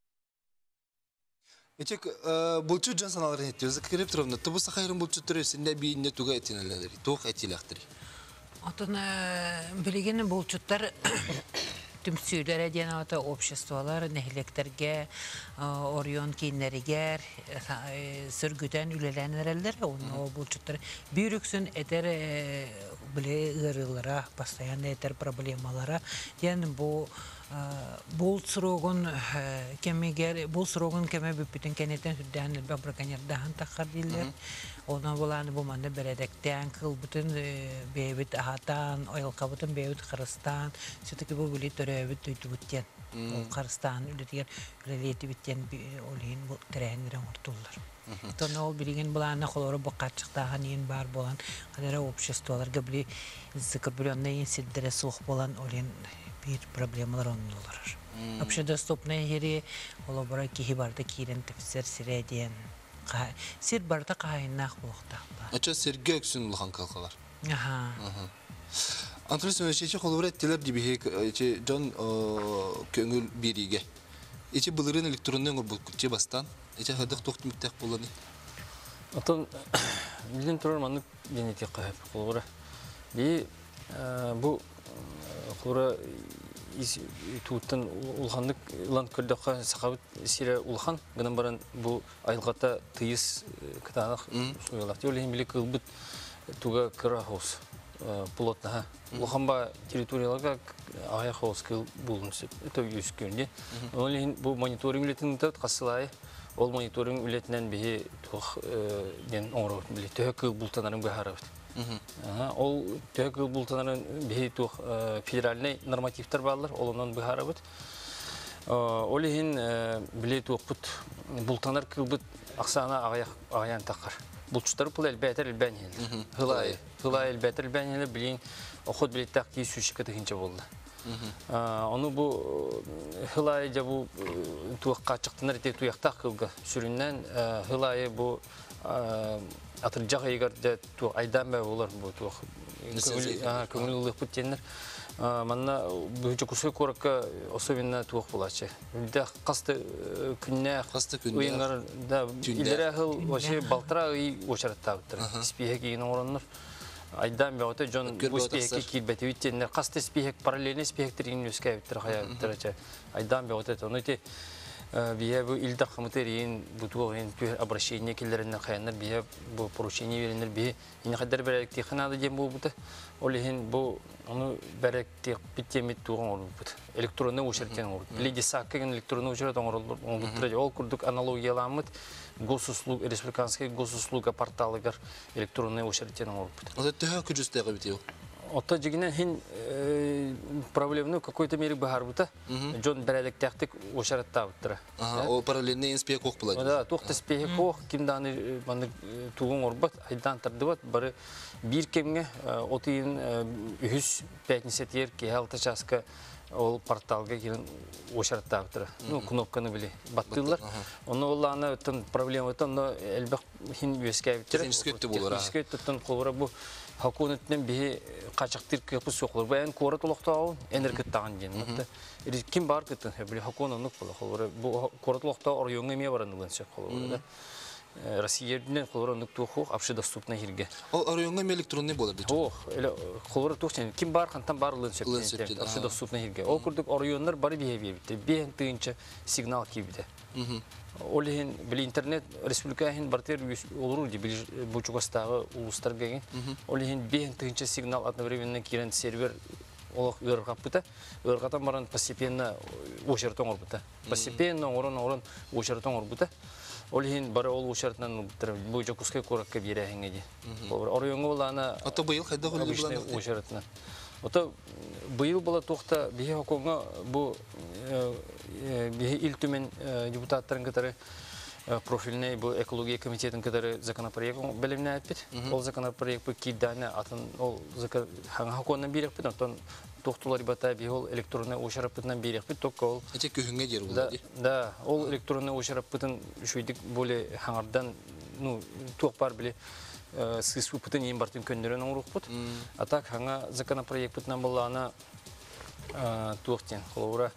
Ечек булчу жан саналарын еттёз. Кирип турамда. Тубу сахайрын булчу төрөсүндө бийинне туга этинелер. Тук этилектри. Отына билеген булчуттар түмсүйләре дигән ата обществолар нәһлектерге Орион киннәргә сөргүтән үләләнәләр. Аны булчуттар бирүксен этер биле ырылара, постоянно этер проблемалара. Ягъни бу Бул срогон кемегер, бул срогон кеме бүпүтен кенетен сүддән бабраканердаһын тахар дилер. Ona bulan bu manda beredekten kıl bütün beyvit ahatan, oyalka bütün beyvit Kırıstan, sütü bu bili törevit duydu biten. O Kırıstan ületiyen üleliyeti biten olihin bu terehenlere ortullar. Tonu ol bilgin bulan ne kolları bu kaçıkta yen bar bulan kadar обществолар gabli zikr bulan neyin siddere soğuk bulan olihin bir problemler onlular. Общедоступные heri olabara ki hibarda kiren tefsir sirediyen. Сир барда кайнак булыкта. Ача Сергей Өксүн улхан калкалар. Аха. Антон Семенович холурет телеп дибек эче жон көңүл бириге. Эче булырын электронный орбул күче бастан. Эче хадык токтумуктак болгоны. Антон билин турар маны генетик кайып холура. Би бу холура из туттан улханлык лан көрдөккө сакабыт сире улхан гынан баран бу айылгата тыйыс кытанак суялак төлөйм биле кылбыт туга крахос плотна улханба территорияларга ая хос кыл булунсып это юскөнде олин бу мониторинг летин тат касылай ол мониторинг үлетинен бии тух ден оңро биле төкү бултанарын бахарабыт. Ол төкү бултанарын бии тух федеральный нормативтер баллар олонун бахарабыт. Олин биле тух пут бултанар кылбыт аксана аяк аян такар. Булчтар пул элбетер элбенил. Хылай, хылай элбетер элбенил билин охот биле такти сүшкө тегинче болду. Onu bu hılayca bu tuğakka çıktığında rite tuğakta kılgı süründen hılayı bu atılacak aygarda tuğ aydan bey olur bu tuğ kömürlülük büttenler. Manna büyücü kusur korakka особенно tuğ bulaşı. Bir de kastı günne uyunlarda ileri hıl o şey baltıra iyi oşaratta bitir. İspihe giyin oranlar. Aydan beyota John bu spihek kilbeti bittenler kastı spihek paralelini spiheklerin üskayıptır hayatırca. Aydan beyota onu te biye bu ilde kamuteriyin bu tuğun bir обращение killerinden kayanlar biye bu поручение verenler biye yine kadar berekti kanadı diye bu bu olihin bu onu berekti bittemit tuğun olur bu elektronlu uçurken olur. Lidi sakın elektronlu uçurken olur olur. Ol kurduk analogiyalamıt Госуслуг, республиканский госуслуга порталыгар электронный очереден olur. Это тәһә күҗүстәге бит. Отта жигинен хин проблеманы какой-то мере бар бута. Жон берелек тактик очередта буттыра. Ага, о параллельный инспек кок булат. Да, тохта спехе кок кимданы маны тугун орбат айдан тардыбат бары бир кемге отыйын үч пятница тер ки алты часка ол порталга келин очередта буттыра. Ну кнопканы биле баттылар. Оны олланы өтөн проблема өтөн элбек хин үскәй биттер. Технический булыр. Технический өтөн колора бу Hakuniyetten bir kaçaktır kapı sokulur. Ben korat olakta enerjik tağın diye. Kim var ki? Böyle hakunanlık olur. Bu korat olakta oraya mi varanılan şey olur. Rusya'nın koranlık tuğu apşı dostupna hirge. O oraya mi elektronik olur diye. Oh, öyle korat tuğu sen kim var kantan varlığın şey. Apşı dostupna hirge. O kurduk orayonlar bari bir heviye bitti. Bir hentiyince signal gibi de. Olihin bile internet respublikahin barter olur diye bu çok astağı uluslar gelen. Olihin bir hentiyince signal одновременно kiren server olak ırgap bita. Irgatan baran постепенно очередон olur bita. Постепенно oran oran очередон olur bita. Олихин бары ол ушартынан бу жокускай коракка бире хеңеди. Оройоңго булана Ото быйыл хайда хөлле обычный булан. ушартынан. Ото быйыл була тохта бие хоконга бу бие илтүмен депутаттарын катары профильный бу экология комитетин катары законопроект белемне бит. Ол законопроект бу киданы атын ол закон хаконнан бирек бит. Антон тохтулар бата бие ол электронный ушарапытынан бирек бит. Только ол Эти көһүнгө жер да, булды. да, ол электронный ушарапытын шуйдик более хаңардан ну тохпар биле сыз упытын ең бартын көндерен оңруқ бұд. А так, хаңа законопроект бұтынан бұл ана туақтен. Қолуыра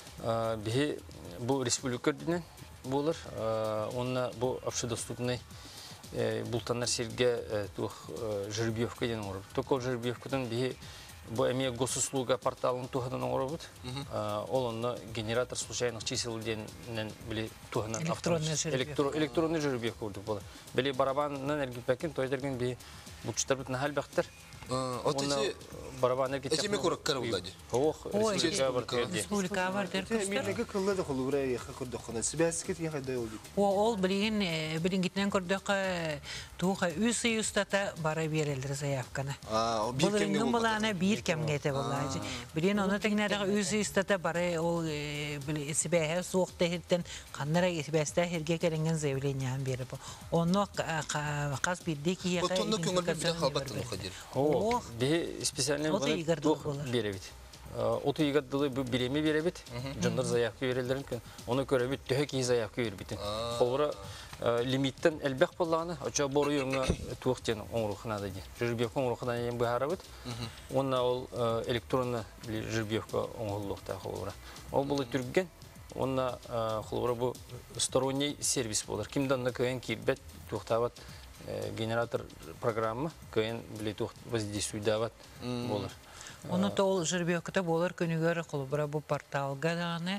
бе бұл республикердінен болыр. Онына бұл общедоступный бұлтанар серге туақ жербиевка ден оңруқ. Только жербиевкадан бе бұл әме госуслуга порталын туғадан оңруқ бұд. Ол онына генератор случайных чисел денен біле туғынан электронный жербиевка бұд болыр. Бели барабаннан эргипекен тойдерген би бучтар бутна халбахтар. Отечи барабан эргипекен. Эти мекураккар булады. Ох, республика бар дер көстөр. Мендеге кылды да холура яха көрдөккөн. Сибәскет яха да олды. Ол билген билингитнен көрдөк туха үс юстата бара берелдер заявканы. А, бир кемге булды. Буланы бир кемге те булды. Билген аны тегнәдә үс юстата бара ол били сибәһә суыкта хиттен каннара сибәстә херге керенген заявление берип. Оны кас билди ки яха. Отонно көңүл биле халбаттан укадыр. О, бе специальный беребит. Оты игадылы биреме беребит. Жандар заявка берелерин. Оны көрөбүт төһө ки заявка бербит. Холора лимиттен элбек болланы, ача борuyunga туактен оңрухна да ди. Жербиевка оңрухна ем бахарабыт. Онна ол электронны жербиевка оңголлукта холора. Ол булы түргген. Онна холора бу сторонний сервис болар. Кимдан да кыйын кирбет туактабат генератор программы кыйын биле туакт воздействует дават болар. Оны тол жербиевката болар көнүгөр колбура бу порталга даны,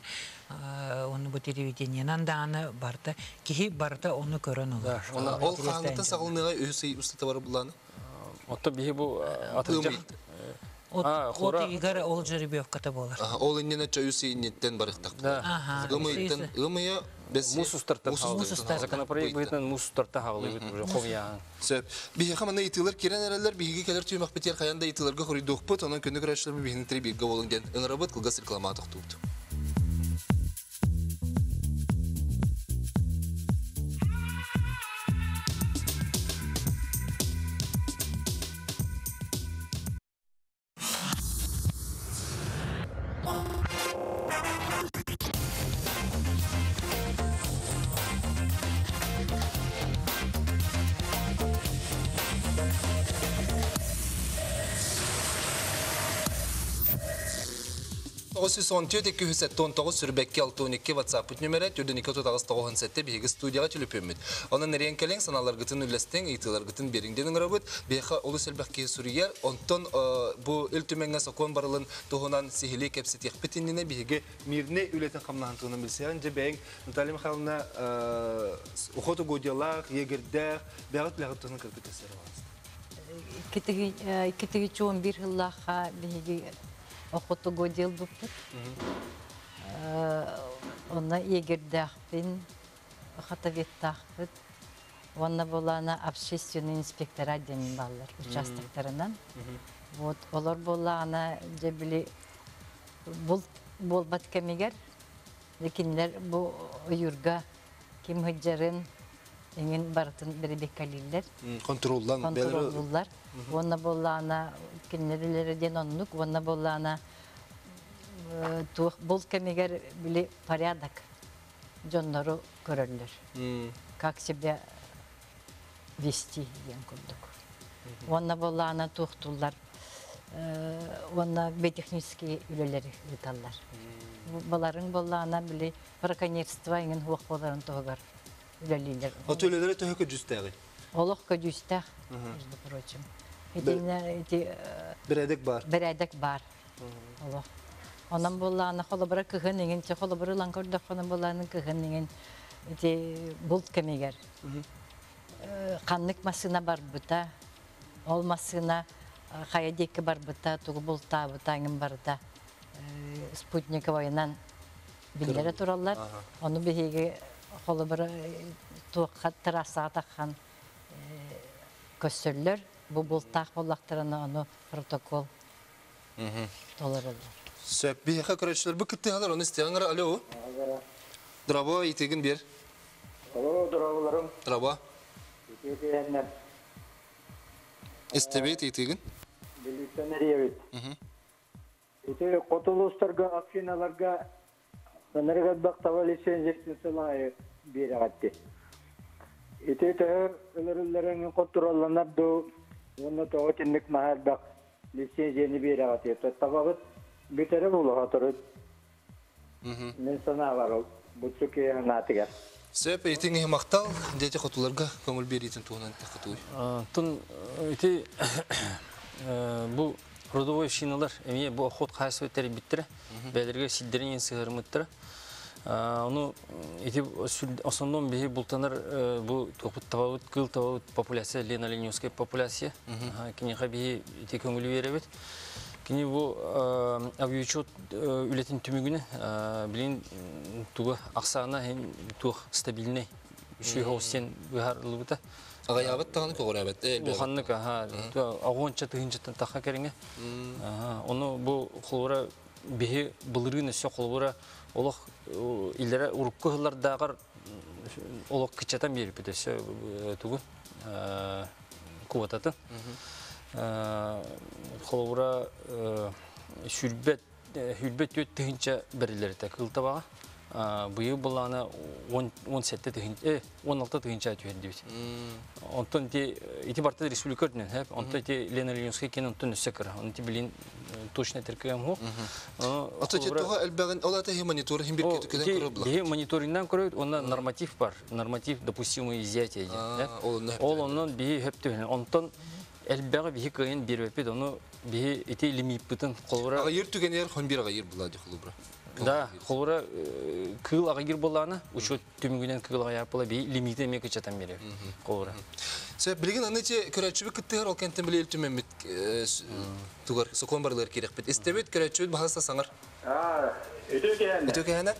оны бу телевидениянан даны барда, кихи барда оны көрөн олар. Ол хаңгытын сагылныга өсөй устата бар буланы. Отто бихи бу атыржак. От игар ол жербиевката болар. Ол иннене чөйсөй иннеттен барыктак. Гымыйтын, гымыя без мусустартан законопроект битен мусустарта хагылы бит уже ховян. Сөп. Бихи хамана итилер кирен эрелер биһиге келер түймәк битер каянда итилерге хорыйдык бут, анан көндө көрәшләр бихин трибигә болын ден. Ыңрабыт кылгас реклама токтубут. Son tüyde ki hüsetten toğuz sürbekki altı on iki WhatsApp nümere tüyden iki otuz toğuz sette bir stüdyoya tülüpümüt. Onun nereye kelen sanalar gıtın ülesten itiler gıtın birinden arabut beha olu selbekki Suriye ondan bu iltümenge sakon barılın tohunan sihili kepsi tihbitinine bihige mirne ületen kamlantığını bilseyen cebeğin ntalim halına uhotu godyalar yegirde beğat lağıtığını kırdık eseri var. İki bin on bir yıllaha bihige Oxutu godil buput. Ona yegirдахпин, хатаветтахпит. Ona bolana общественный инспектора ден баллар участоктарынан. Вот олар болана дебили бул болбат кемигер. Лекинлер бу юрга ким хыджарын эңин бартын беребекалиллер. Контроллан Контроллар. Ona bolana kinlerleri den onluk, ona bolana tuh bol kemiger bile порядок. Jonları görürler. Как себя вести diyen kurduk. Ona bolana tuhtullar. Ona betехнические üyeleri yutallar. Baların bolana bile браконьерство ingen huakboların toğgar üleliler. Atölyeleri töhökü cüstəği. Олох көдүстәх, между прочим. Эти Бередек бар. Бередек бар. Олох. Онан булланы холобра кыгынын, че холобра ланкорда хона булланы кыгынын. Эти булт кемегер. Каннык масына бар бута. Ол масына хаядеке бар бута, тугу булта бутаңын барда. Спутниковойнан биллере тураллар. Оны беге холобра туакка тераса таккан көсөллөр бу бултак болактарына аны протокол толорулар. Сөп биһиге көрөчүлөр бу китти халар оны истегәнгәр алло. Драво итеген бер. Алло, драволарым. Драво. Итегеннәр. Истебет итеген. Билетенерiyet. Ите котулустарга, акцияларга Нәргәт бактава лицензиясын сылай бирәгәтте. Ите тә өлөрүләрен контролланар ду, уны тоотинник маһарбак лицензияны бирәгәтте. Табабыт битере булга торып. Мм. Мен саналар бу чөкә натыгар. Сөп итең мактал, дете котуларга көңүл беритен туган тахтуй. Тун ити бу родовой шиналар, эме бу ход кайсыттер биттер. Бәлерге сиддерен сыгырмыттыр. Onu iti основном беги бултанар бу топут тавут кыл тавут популяция ленолиньевская популяция. Кини хаби ити көңүл беребет. Кини бу авиучет үлетин түмүгүнө билин туга аксана хем туг стабильный. Şu hosten бухарлыбыта. Агаябат тагын когорабат. Бу ханнык ха агонча тыгынчаттан таха кереңе. Onu бу холора беги былырын өсө холора олох илere урукку хыллардагар олох кычатан берип өсө тугу кубататын. Холора сүрбет хүлбет өт тыгынча берилерде кылтабага. Быйыл буланы он жети тыгынча он алты тыгынча өтүрдүбүт. Онтон ти итибарта республикадын, хеп, онтон ти Ленолиньевский кен онтон өсөкөр. Онти билин точно теркем хо. Ата тетога элбеген алата монитор хим бир кеткен көрөбүлөр. Ди мониторингден көрөт, онда норматив бар. Норматив допустимое изъятие дейт. Ол онун би хептен онтон элбеге би кыйын бербепет, ону би ити лимит бутун колора. Ага ертүгенер хон бир агайыр булады холубра. Да, холора кыл агайыр буланы, учет түмүгүнөн кыл агайыр була би лимите меке чатан берет. Колора. Се билген анычы көрөчүбү кыттыр ол кенттен биле илтүмөмүт тугар сокон барлар керек бит. Истебет көрөчүбү бахаса саңар. А, өтөкәне. Өтөкәне.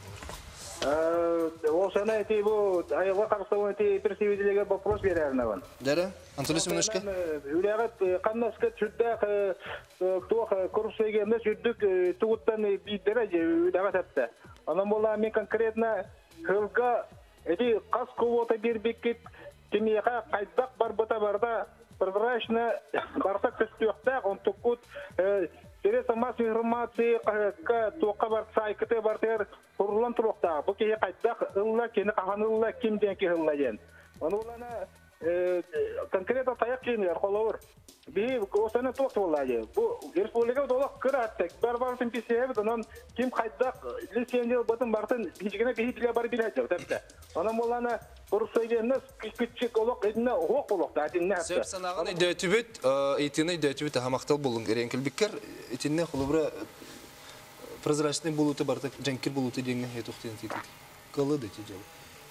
Э, ол сана эти бу айга карсау эти представителге вопрос берәрнәвен. Дәре, Антоний Семенович. Үләгәт каннаска чүддә тух курсыга мес үддүк тугуттан бидере үләгәт атты. Анан була мен конкретно хылга эти кас квота бербеккет тимияга кайдак бар бота барда прозрачно барсак төстүктә он тукут Средства массовой информации тоққа бар сайкыты бар тер құрылан тұрықта. Бұл кеге қайттақ ұлла, кені қаған ұлла, кемден ке ұлла ден. Оны олана конкретно таяқ кейінер қолауыр. Бей осаны тоқты олла ден. Бұл республика долақ кір аттық. Бар-барын писебет, онын кем қайттақ лицензия бұтын бартын бейжігіне бейжігіне бар білет деп. Оны олана Бурсайденнес кичик олок эдине ок болокта атинне хатта. Сөп санаган идөтүбүт, итине идөтүбүт хамактал болун керенкел биккер, итинне холубра прозрачный болуты бартак жанкир болуты деңе этуктен титик. Кылды тижел.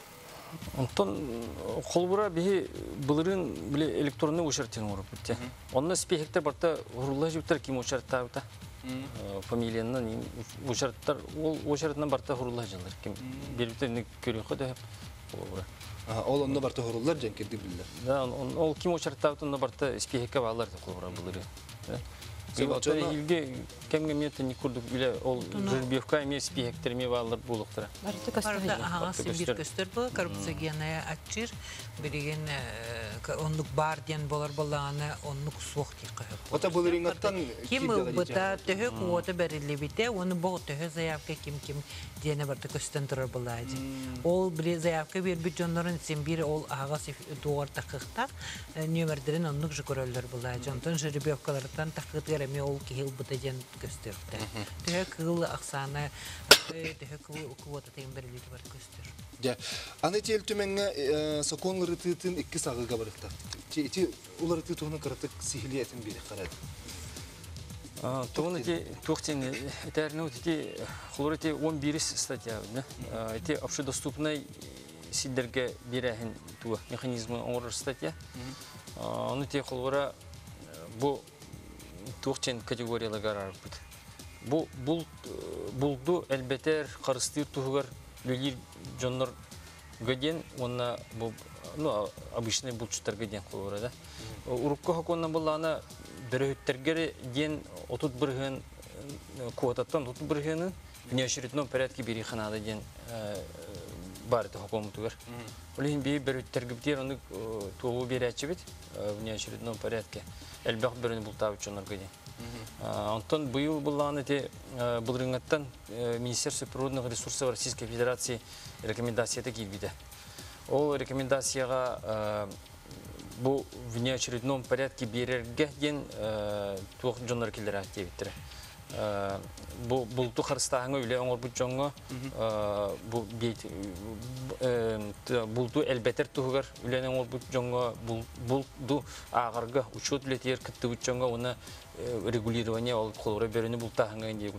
Онтон холубра би былырын биле электронный учертен уруп битте. Онна спехектер барта урулла жуптар ким учертабыта. Фамилиянын учерттар, ол учертынан барта урулла жылдар ким. Бербитен көрүп када холубра. Ол онда барта хорулар жанкирди билдер. Да, ол ким учертабытында барта спехекке балар холубра былыры. Себеби илге кемге метен не курдук биле ол жүрбевка эме спехектерме балар булуктара. Барда ағасы бір көстер бұл, коррупцияны атчыр, береген онлық бар ден болар болағаны онлық соқ дейкі. Ота бұл рингаттан кем бұта түхі қуаты бәрілі біте, оны бұл түхі заявка кем-кем дені барды көстен тұрар болады. Ол бір заявка бер бүт жонларын сен бір ол ағасы дуар тақықтақ, нөмірдерін онлық жүкөрөлер болады. Жонтын жүрбевкалардан тақықтыр әме ол кейл бұта ден көстерді. Түхі кыл ақсаны, түхі куаты тегін бәрілі бар көстер. Ja, аны тел төменге соконлары тытын икки сагыга барыкта. Ти улары тытуны каратык сихилиятын бери карады. А, тоны ти тохтен этерну ти хлорити он бир статья, да? Эти общедоступный сидерге берәһен ту механизмы орыр статья. Аны ти хлора бу тохтен категорияларга арып. Бу бул булду әлбәттә карысты тугар Лülür jonlar Гаден, он ну обычный булчуттар гаден кулура да. Урукка хаконна буллана берөттергере ден отут бирген квотаттан отут биргенин неочередном порядке бериханада ден бар это хакомутугар. Олин би берөттергебдер аны тугу берячи бит в неочередном порядке. Элбах берен бултавчонар гаден. Антон быйыл булланы те булрынгаттан Министерство природных ресурсов Российской Федерации рекомендацияты килбиде. Ол рекомендацияга бу в неочередном порядке берерге ден тух жоннор килер активиттер. Бу булту харстагы үле оңор бу жоңго бу бейт булту элбетер тугар үле оңор бу жоңго булду агарга учет летер кытты бу жоңго уна регулирование ол колора берени бултагы ден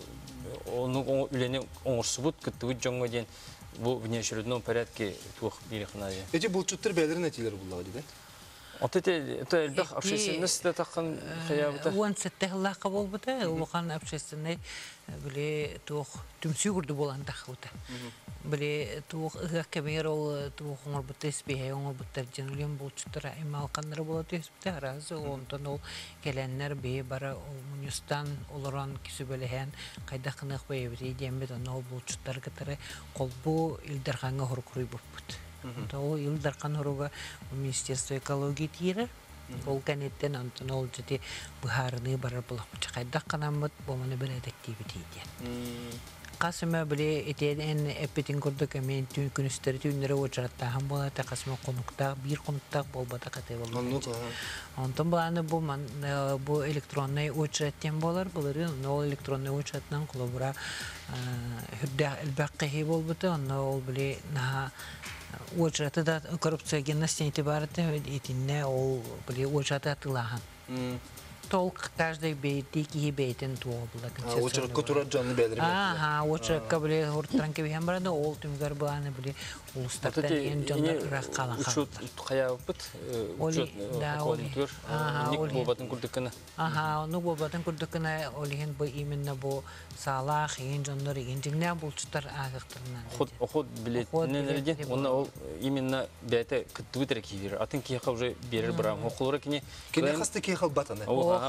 onu üleni onursubut kıttığı jongoden bu внеочередном порядке тух бирихнае. Эти булчуттар бәлерин әтилер булла диде. Отете это элбах общественность да такан хаябыта. Он сеттехла кабул бута, улхан общественный биле тух түмсүгүрдү болан тахута. Биле тух кемер ол тух оңор бутес бие оңор буттар женулен булчуттар имал каннары болот эспте аразы онтон ол келеннер бие бара мунустан олоран кисүбелеген кайда кынык бейбри дембет ол булчуттар кытары колбу илдерханга хоркуруй буппут. Ол илдерхан хоруга Министерство экологии тире ол канеттен антон ол жити бухарны барар булак кайда канамыт боманы беледек тибитиде. Касыма биле этен эпитин көрдүк мен түн күнүстөр түннөрө очратта хам бола та касыма конукта бир конукта болбата кате болду. Онтон буланы бу бу электронный очраттен болар, булары нол электронный очраттан колобура хүрдө элбаккы болбута, ол биле на очратта да коррупция геннастен итибараты этинне ол биле очратта тылахан. Толк каждый бейти ки бейтен туо була. А очрак котура жанны бәлерин. Ага, очракка биле хуртранке бихем барда ол түмгөр буланы биле улустардан ен жандар рак калан. Учут хаябыт. Учут контур. Ник болбатын курдыкына. Ага, ну болбатын курдыкына олиген бу именно бу салах ен жандар ен жиңнә булчуттар агыктырынан. Ход ход билетинен оны ол именно бәте кыттыбытыр кидер. Атын кияка уже берер барам. Окулора кини. Кене хасты кияка батаны.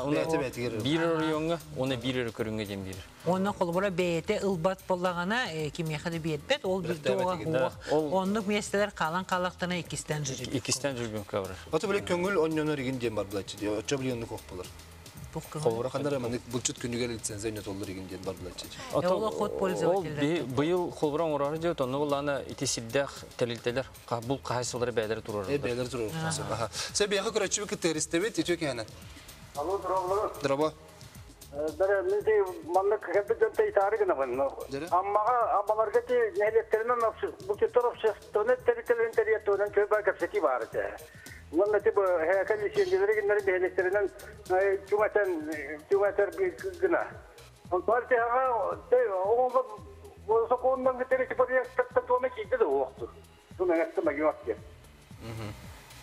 Бир районга, оны бир көрүнгө дем бир. Оны колбора бейте ылбат боллагана кимияхады бетбет, ол бир тоога онлук местелер калан калактана икистен жүрүп. Икистен жүрүп кабыр. Аты биле көңүл оннонор иген дем бар булачы. Очо билеndi кок болор. Колбора кандай мен булчут күнүгө лицензия толдур иген дем бар булачы. Ол ход пользователдер. Быйыл колбора урары деп, оны буланы итисилдах телилтелер, бул кайсылары бәйләр турар. Э бәйләр турар. Аха. Себега көрөчү кытеристебет, ичө кена. Алло, здорово. Здорово. Дара, мен те маннык кепте те тарыгына бан. Аммага амаларга те нелеттеринен бу кетороп шестone терителен теритонан көбө кепсети бар те. Манна те бу хакан ишендереген нелеттеринен чуматан чуматар гына. Он парте ага те оңго болсо кондан кетери проект томе кийди да окту. Туна гатта магиотке. Мм.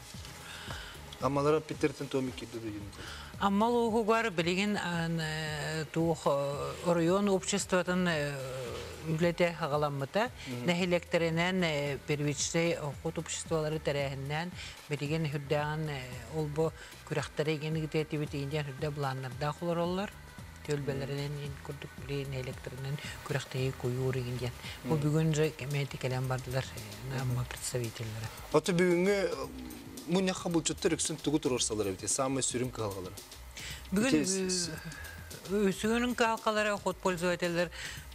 Амалара Питертен томе кийди деген. Аммал угугар билеген тух район обществотан үлете хагаламмыта нехилектеринен первичте хот обществолары тарахиннан билеген хүрдән ол бу күрәхтәре гене гитетибит индия хүрдә буланнарда хулороллар төлбелеринен күрдүк билен электринен күрәхтәе куюр индия бу бүгүн же кемети келен бардылар намма представительләре. Аты бүгүнгө Муня хабулчуттар өксүн тугу турурсалар бите, самый сүрүм калгалар. Бүгүн өсүгөнүн калгалары ход пользовательдер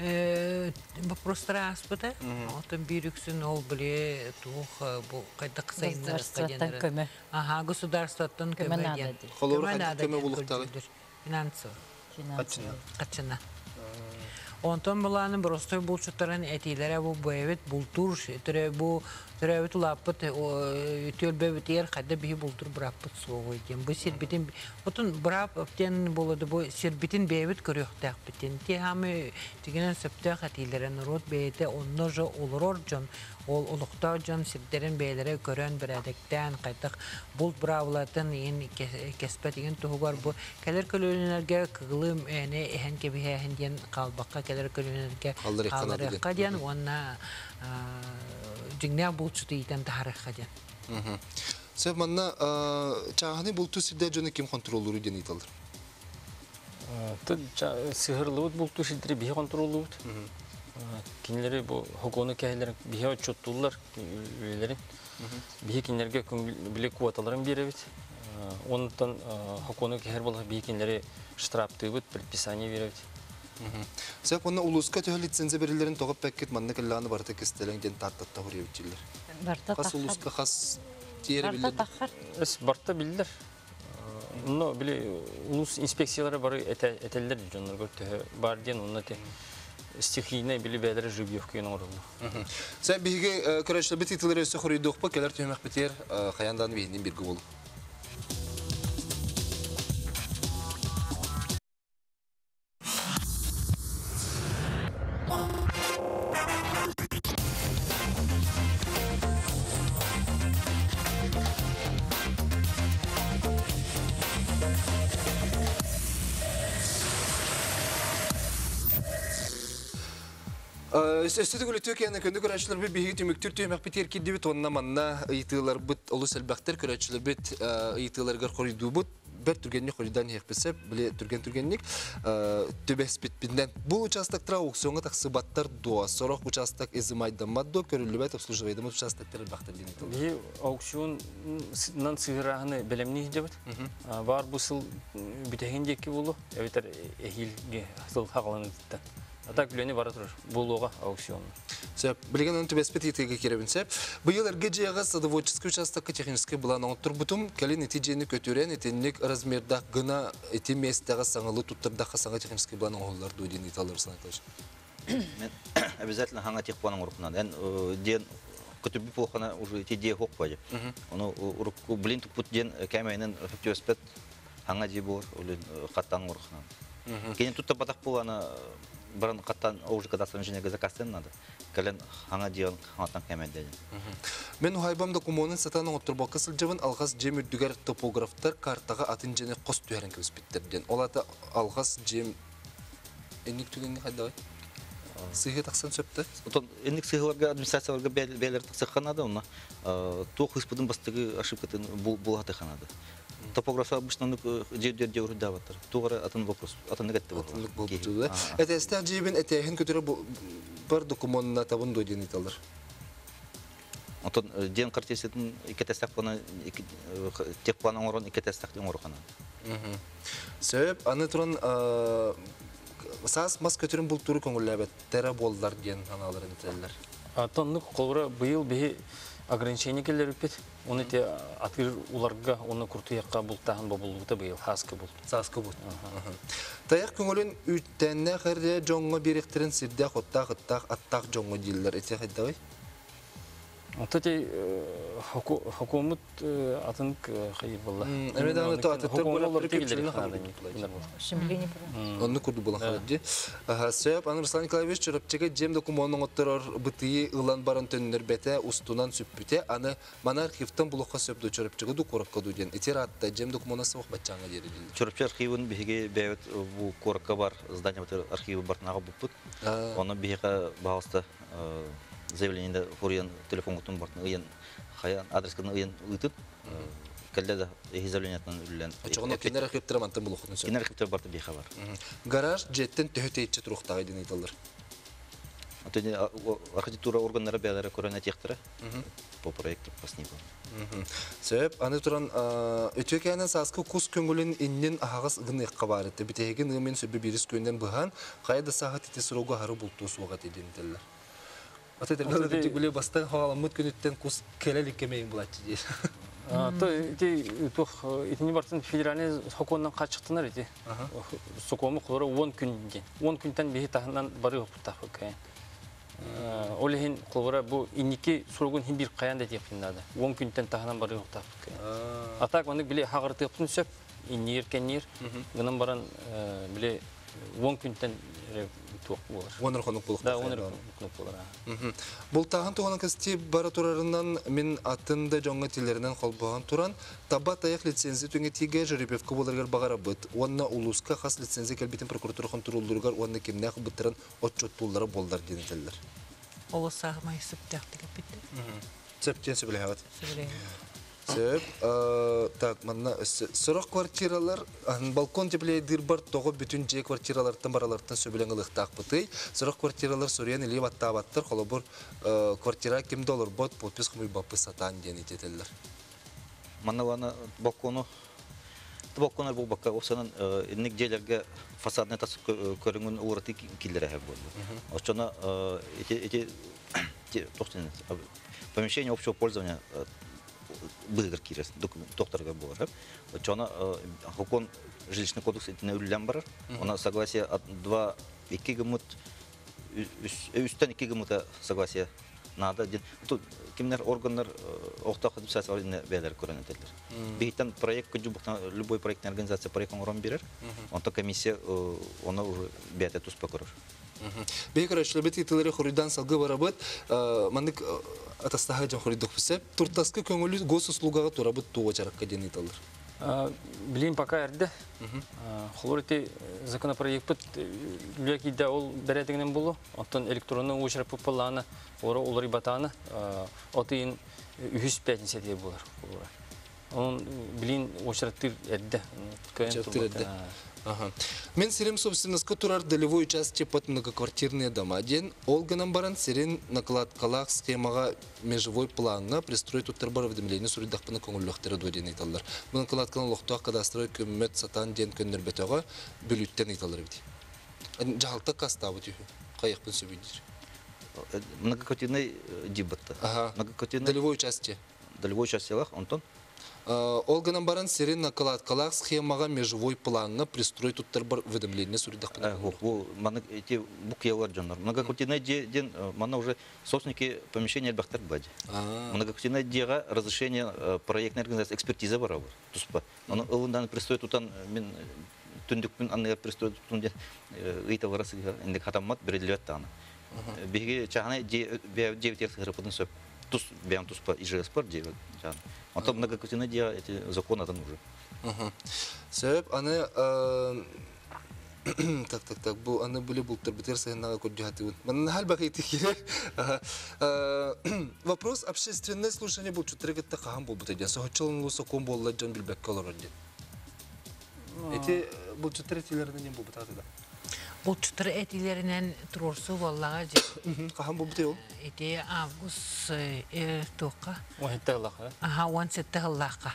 вопростара аспыта. Атын бир өксүн ол биле тух бу кайда кысайнар. Ага, государствотан көмөден. Холор көмө булуктагы. Финансо. Качына. Онтон буланы просто булчуттарын этилере бу бевет бултур, тире бу Төрәбет улаппыт, төлбәбет ер қайда бейі болдыр бұраппыт соғы екен. Бұл сербетін, бұтын бұраппыттен болады, бұл сербетін бейбет көріқтәк біттен. Те хамы тегенен сөптәк әтейлерін рот бейті, онны жа олырор жон, ол ұлықта жон сердерін бейлері көрін бір әдіктен қайдақ бұл бұравылатын ең кеспет ең тұғы бар. Бұл кәлер көлінерге қығылым әне әхен кебе әхен ден қалбаққа кәлер көлінерге қалдырыққа ден, онна үстүңнә булчуты итен тарихка ден. Сөп манна чағаны бұл түсірде жөні кем контроллуру ден италыр? Сығырлы бұл түсірдері бейі контроллы бұд. Кинлери бу хокону кәйлер бие отчоттулар үйлерин. Бие кинлерге биле квоталарын беребит. Онтан хокону кәһәр булга бие кинлери штрафты бит, предписание беребит. Сәп онна улуска төһө лицензия берилерин тогып пәккет манна кылланы барта кестелен ден таттатта хуребитчилер. Барта Хас улуска хас тиер билер. Барта тахар. Эс барта билдер. Но биле улус инспекциялары бары этеллер жоннор төһө бар ден онна те стихийный били бәдәре живьевка янң орынлы. Сәп биге көрәшле бит итилер өсө хурыйдык па, келәр төмәк битер, хаяндан бейінден бирге болу. Өстөтү көлөтө кene көндө көрәчләр бит биһиге төмөктөр төмәк битер кидди бит онна манна ыйтылар бит олы сәлбәхтер көрәчләр бит ыйтыларга корыйду бит бер түргенне корыйдан яхпесе биле түрген түргенник төбәс бит биндән бу участоктра аукционга таксыбаттар дуа сорок участок изымайдан маддо көрүлүбәт обслуживайдан участоктар бахтыр дин итә. Би аукционнан сыгырагыны белемни дебит. Бар бу сыл битегендеки булу, әбитер эхилге сыл хагаланы дитте. Ата күләне бара турыр. Булуга аукцион. Сәп, билген аны төбәс бит итеге керебин сәп. Быел РГЖга садоводческий участокка технический буланы отурбутум, кали нәтиҗене көтөрән этенлек размерда гына эти местага саңылы туттырда хасаңа технический буланы олар дудин италырсына таш. Мен обязательно ханга тех планын урукнан. Эн ден көтүбү полхана уже эти де хок паҗы. Оны урукку блин тупут ден кәмәйнен төбәспет ханга ди бор, улы каттан урукнан. Кенен тутта батак буланы баран каттан уже кадастровый инженерге заказтен надо. Кален ханга дион хатан кемеде. Мен хайбамда коммунын сатанын отурбакка сылжабын алгас жем үрдүгөр топографтар картага атын жене кос түһәрен кебиспиттерден. Олата алгас жем эник түгенге хайдай. Сыйга таксан сөптө. Отон эник сыйгаларга администрацияларга бәйләр таксаканада, уна то хыспыдын бастыгы ошибкатын бул хаты ханада. Топография обычно жер жер даватыр. Тугара атын вопрос. Атын негатив вопрос. Это стажибин этехин көтөрө бар документна табын дойден италар. Отон ден картесетин икетестак плана тех планын орон икетестак ден орохана. Сөп аны туран сас мас көтөрүн бул туру көңүлләбет тера болдар ген аналарын ителлер. Атонны колора быйыл бе ограничение келер бит. Оны те атыр уларга оны куртуякка бултаган болбулута быйыл хаскы бул. Хаскы бул. Таяк көңүлүн үттәннә хәрдә жоңго беректерин сирдә хотта хотта аттак жоңго диллер эте хәдәй. Ототи хокумат атын хайыр булла. Эмедән то атып булып кепчилен Шимлини. Онны курду була хәдди. Аха, сөп Анар Руслан Николаевич чөрөпчеге жем документын оттырар бытыйы ылан барын төннөр бете устунан сүппүте аны мана архивтан булукка сөпдү чөрөпчеге ду коракка дуден. Этератта жем документын сабак бачаңга дерилди. Чөрөпче архивын биге бәйт бу коракка бар здание архивы бартнага буппут. Оны биге багыста заявление фурьян телефон гутун бартны ыян хаян адресканы ыян ытып келде заявлениятан үллән. Ачыгына кинер архивтер мантын булукны сөп. Кинер архивтер барты биге бар. Гараж жеттен төһөтейче туруктагы дин айталар. Атыны архитектура органнары бәйләре көрәнә тектире. По проекту по снимку. Сөп аны туран өтөкәнен саскы кус көңүлүн иннен агас гыны кабарыты битеген мен сөбү бирис көндөн быхан кайда сагат ите сурога хары булту суга дединделер. Аты дергәле дик биле бастан халамыт көнөттен кус келелик кемейин булат ди. А то ити то итини бартын федеральный законнан качыктынар ити. Сокомы кылары он күнге. он күндән бихи тахынан бары окута хокай. Олехин кылары бу инники сурогун хим бир каян да тепиннады. он күндән тахынан бары окута хокай. Атак моны биле хагырты яптын сөп иннер кеннер гынан баран биле он күндән тук булар. Оныр хонук булык. Да, оныр хонук булар. Бул тагын туган касти бара турарынан мен атында жоңга тилеринен колбаган туран таба таяк лицензия түңе тиге жеребевка буларгар багара бит. Онна улуска хас лицензия келбитин прокуратура контролдургар онна кимне хыбыттырын отчоттулары болдар динтеллер. олысағымай сүптәқтігі бітті. Сөптен сөбіле Сөбіле. Сөп, так, манна сұрық квартиралар, балкон теплейдір бар, тоғы бүтін жей квартиралардан баралардан сөбілен ылықтақ бұтый. Сұрық квартиралар сұриян елей баттабаттыр, қолы бұр квартира кемді олар бот, подпис құмыл бапы сатан ден ететелер. Манна вана балкону, балконар бұл баққа, осының инник жейлерге фасадны тасы көріңін ұлыраты келдері әр болды. Осына, помещение общего пользования быгыр кирес, докторга болар. Чона хукон жилищный кодекс этине үллән барар. Она согласие от два икки гымыт үстен икки гымыта согласие надо. Тут кимнер органнар охтак администрацияларына бәйләр күрәнәтәләр. Биттан проект күҗүбәктән любой проектный организация проектын урам бирер. Онда комиссия оны уже бәйтә туспа күрер. Бекер эшләбет итәләре хуридан салгы барабыт, мандык атастаһа җан хуридык бисә, туртаскы көңүлү госуслугага турабыт туга жаракка ден итәләр. Билин пока эрде. Хлорити законопроект ләкидә ул бәрәтегеннән булу. Антон электронны учрап планы, ора улары батаны, отын yüz пятьдесят дип булар. Он билин учраптыр эрде. Ага. Мен сирем собственностька турар долевой участие под многоквартирные дома. Ден Олганам баран сирен накладкалах схемага межевой планга пристроить уттарбар уведомление суридахпына көңіллөктері дуаден айталар. Бұл накладкалан лохтуақ кадастрой көммет сатан ден көннербетеға бүліттен айталар беді. Жағалта кастабы түйі. Қайықпын сөбейдер. Многоквартирный дебатта. Ага. Многоквартирный... Долевой участие. Долевой участие, Антон? Олганам баран сирен накладкалах схемага межевой планга пристроить уттарбар уведомление суридахпына. Бұл эти букьялар жанр. Многоквартирный ден, мана уже собственники помещения Альбахтар Бади. Многоквартирный дега разрешение проектной организации экспертиза барабар. Туспа. Он ылындан пристроить тутан мен түндікпен анныға пристроить тутан ыйта барасы индек хатаммат береділет таны. Беге чағаны девять ерсі ғырыпыдың сөп. Тус бән туспа ижес пар девять чағаны. Антон многоквартирный дега эти законадан уже. Сөп, аны... Так, так, так, бұл аны білі бұлттар бітер сайыннаға көрдіғаты өн. Мәнін хал бақы еті келер. Вопрос общественное слушание бұл чүттірігітті қаған бұл бұты ден. Соғытчылың ұлысы ком болылар жан білбәкке олар ден. Эти бұл чүттір етелерінен ен бұл бұтаты да? Бұл чүттір етелерінен тұрорсы боллаға же. Қаған бұл бұты ол? Эти август тоққа. он жеті ғылаққа? Аха, он жеті ғылаққа.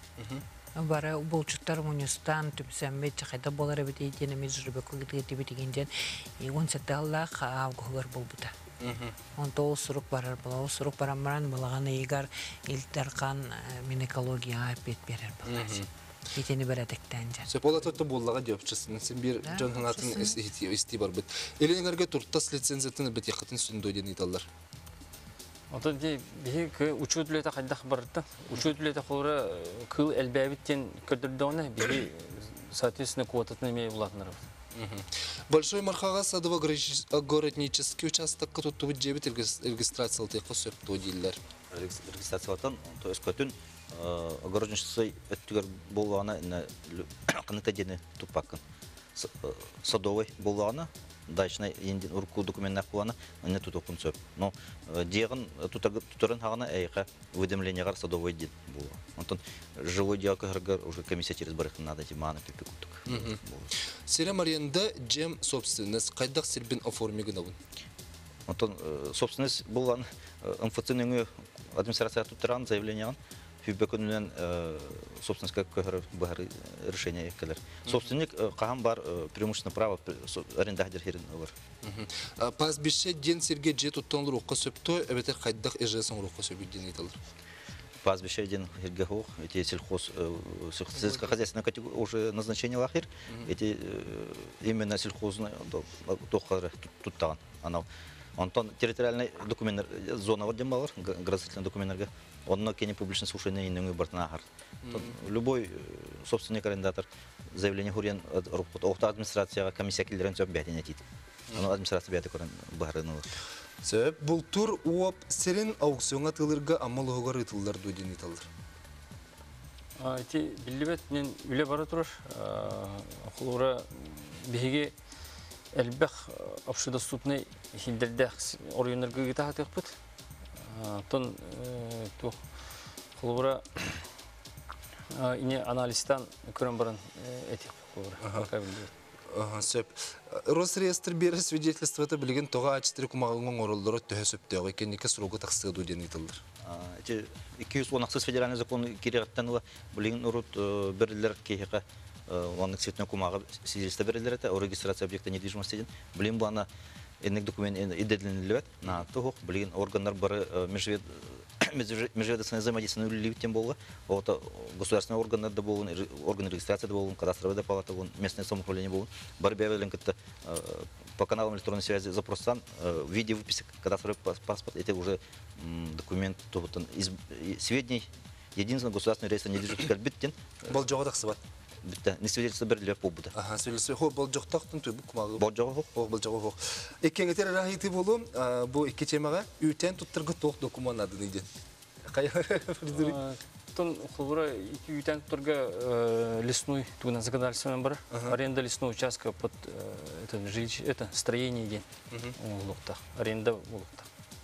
Бара болчуттар мунистан түпсәмме чакайда болар бит етене межребе кылгыты тибет дигәндән он жеті Аллах авгугар булбыта. Он то сурук барар була, сурук барамран булаган егар илтаркан минекология апет берер була. Етене берәдектән жа. Сөп ола тотты боллага җавапчысын. Сен бир жан ханатын исти бар бит. Эленгәргә туртас лицензиятын бит якытын сүндө ден италар. Ото ди бии учет билете кайдах барда. Учет билете холора кыл элбәбиттен көдөрдөгөнө бии соответственно квотаны мей булатнар. Большой Мархага садово-городнический участок катуту жебит регистрация алты сөп то дилер. Регистрациялатан, то есть көтүн огородничество өттүгөр болганы кыныта дене тупакын. Садовый болганы дачный индин урку документах буланы не тут окун сөп. Но дегин тутарын хагына айка уведомление гар садовый дит бул. Антон живой диакырга уже комиссия через барыхын надо тиманы пипикуттук. Сире Марьянда жем собственность кайдак сирбин оформигынабын. Антон собственность булган МФЦнын администрация туттаран заявление Фибекунен собственность как бар решение келер. Собственник каган бар преимущественное право арендадер херин бар. Пас бише ден сирге же туттанлар окка сөптө, эбетер кайдак эжесин окка сөбүден айталар. Пас бише ден херге хох, эти сельхоз сельскохозяйственная категория уже назначение лахир, эти именно сельхозная тохары туттаган. Анау Антон территориальный документ зона вадим балар, градостроительный документ. Он на кене публичное слушание и не бартнахар. Любой собственник арендатор заявление хурен от администрации комиссия киллерен все бятин этит. Но администрация бятин корен бахарыны. Сөп бұл тур уап серен аукционға тылырға амал оғар ытылдар дойден италар. Эти билбет мен үле бара турар. Холора биге Элбэх общедоступный хилдердэх орионерге гитахатых бит. Тон ту холбора ине анализтан көрөн баран этих холбора. Ага, сөп. Росреестр бере свидетельствоты билген тоға ачтыры кумагын оролдору төһөсөптөгө экеннике суругу таксыгы ден итилдир. Эти эки жүз он алтынчы федеральный закон киреттенила билген урут берилер кейха он цветной кумага свидетельство берилер это о регистрации объекта недвижимости ден. Билген бу ана энек документ идедленилет на того билген органнар бары межвед межведомственное взаимодействие нулевым было, вот государственные органы да был, органы регистрации да был, кадастровая палата был, местное самоуправление было, борьба как-то по каналам электронной связи запрос в виде выписи кадастровый паспорт, это уже документ из сведений единственного государственного реестра недвижимости Кальбиттен. Был джоготах сват. Битта, не свидетельство берилер побуда. Ага, свидетельство хо был джоготахтын туй букмагы. Был джоготах. Хо был джоготах. Эккенгетер рахити болу, бу эки темага үтен туттыргы тох документ ады ниден. Кая придури. Тон холбора iki үтен туттыргы лесной туган законодательством бар. Аренда лесного участка под это жилище, это строение ден. Улуктах. Аренда улуктах.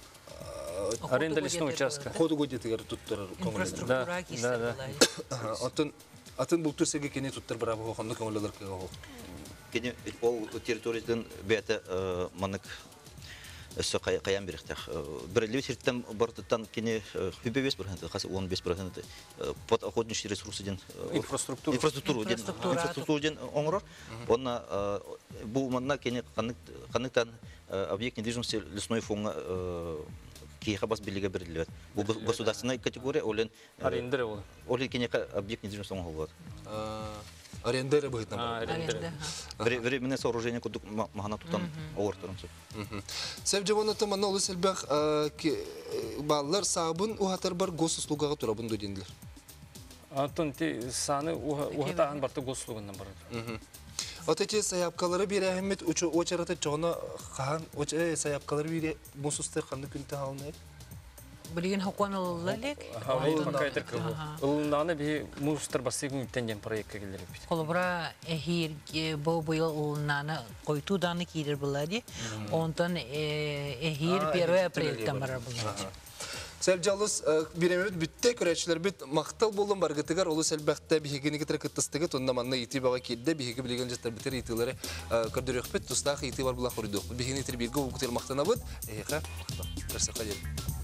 Аренда лесного участка. Ходу годетигер туттыр коммунизм. Да, да, да. Атын атын бул турсеге кене туттыр бара бу ханды көңүллөр кего. Кене ол территориядан бете манык өсө каян беректер. Бирли сирттен бартыттан кене хүбебес бир хасы он беш процент под охотничий ресурсден инфраструктура инфраструктура инфраструктурден оңрор. Онна бу манна кене каныктан объект недвижимости лесной фон Киеха бас билиге берилет. Бу государственная категория олен арендер ол. Олен кене объект недвижимости оң болот. Арендер будет нам. Арендер. Временное сооружение кудук махана тутан ортырымсы. Сеп жабонаты мана олы селбек баллар сабын ухатар бар гос услугага турабын дедендилер. Антон ти саны ухатаган барты гос услугунан бар. Вот эти саяпкалары бире Ахмед очарата чона хан оче саяпкалары бире босустер ханды күнтә алны. Билген хоконлылык. Улнаны би мустар басыгын тенден проектка келер бит. Колбра эхир бу быйыл улнаны койту даны кирер булады. Онтан эхир первый апрельтен бара булады. Сәл жалыс биремет бүтте көрәчләр бит мактал булдым баргытыгар олы сәлбәхтә бигене китер кыттыстыгы тонда манны ити бага кидде биге билген жастар битер итиләре көрдөрөк бит тустах ити бар була хоридо бигене тер бирге укытыр мактана бит эха берсе кадер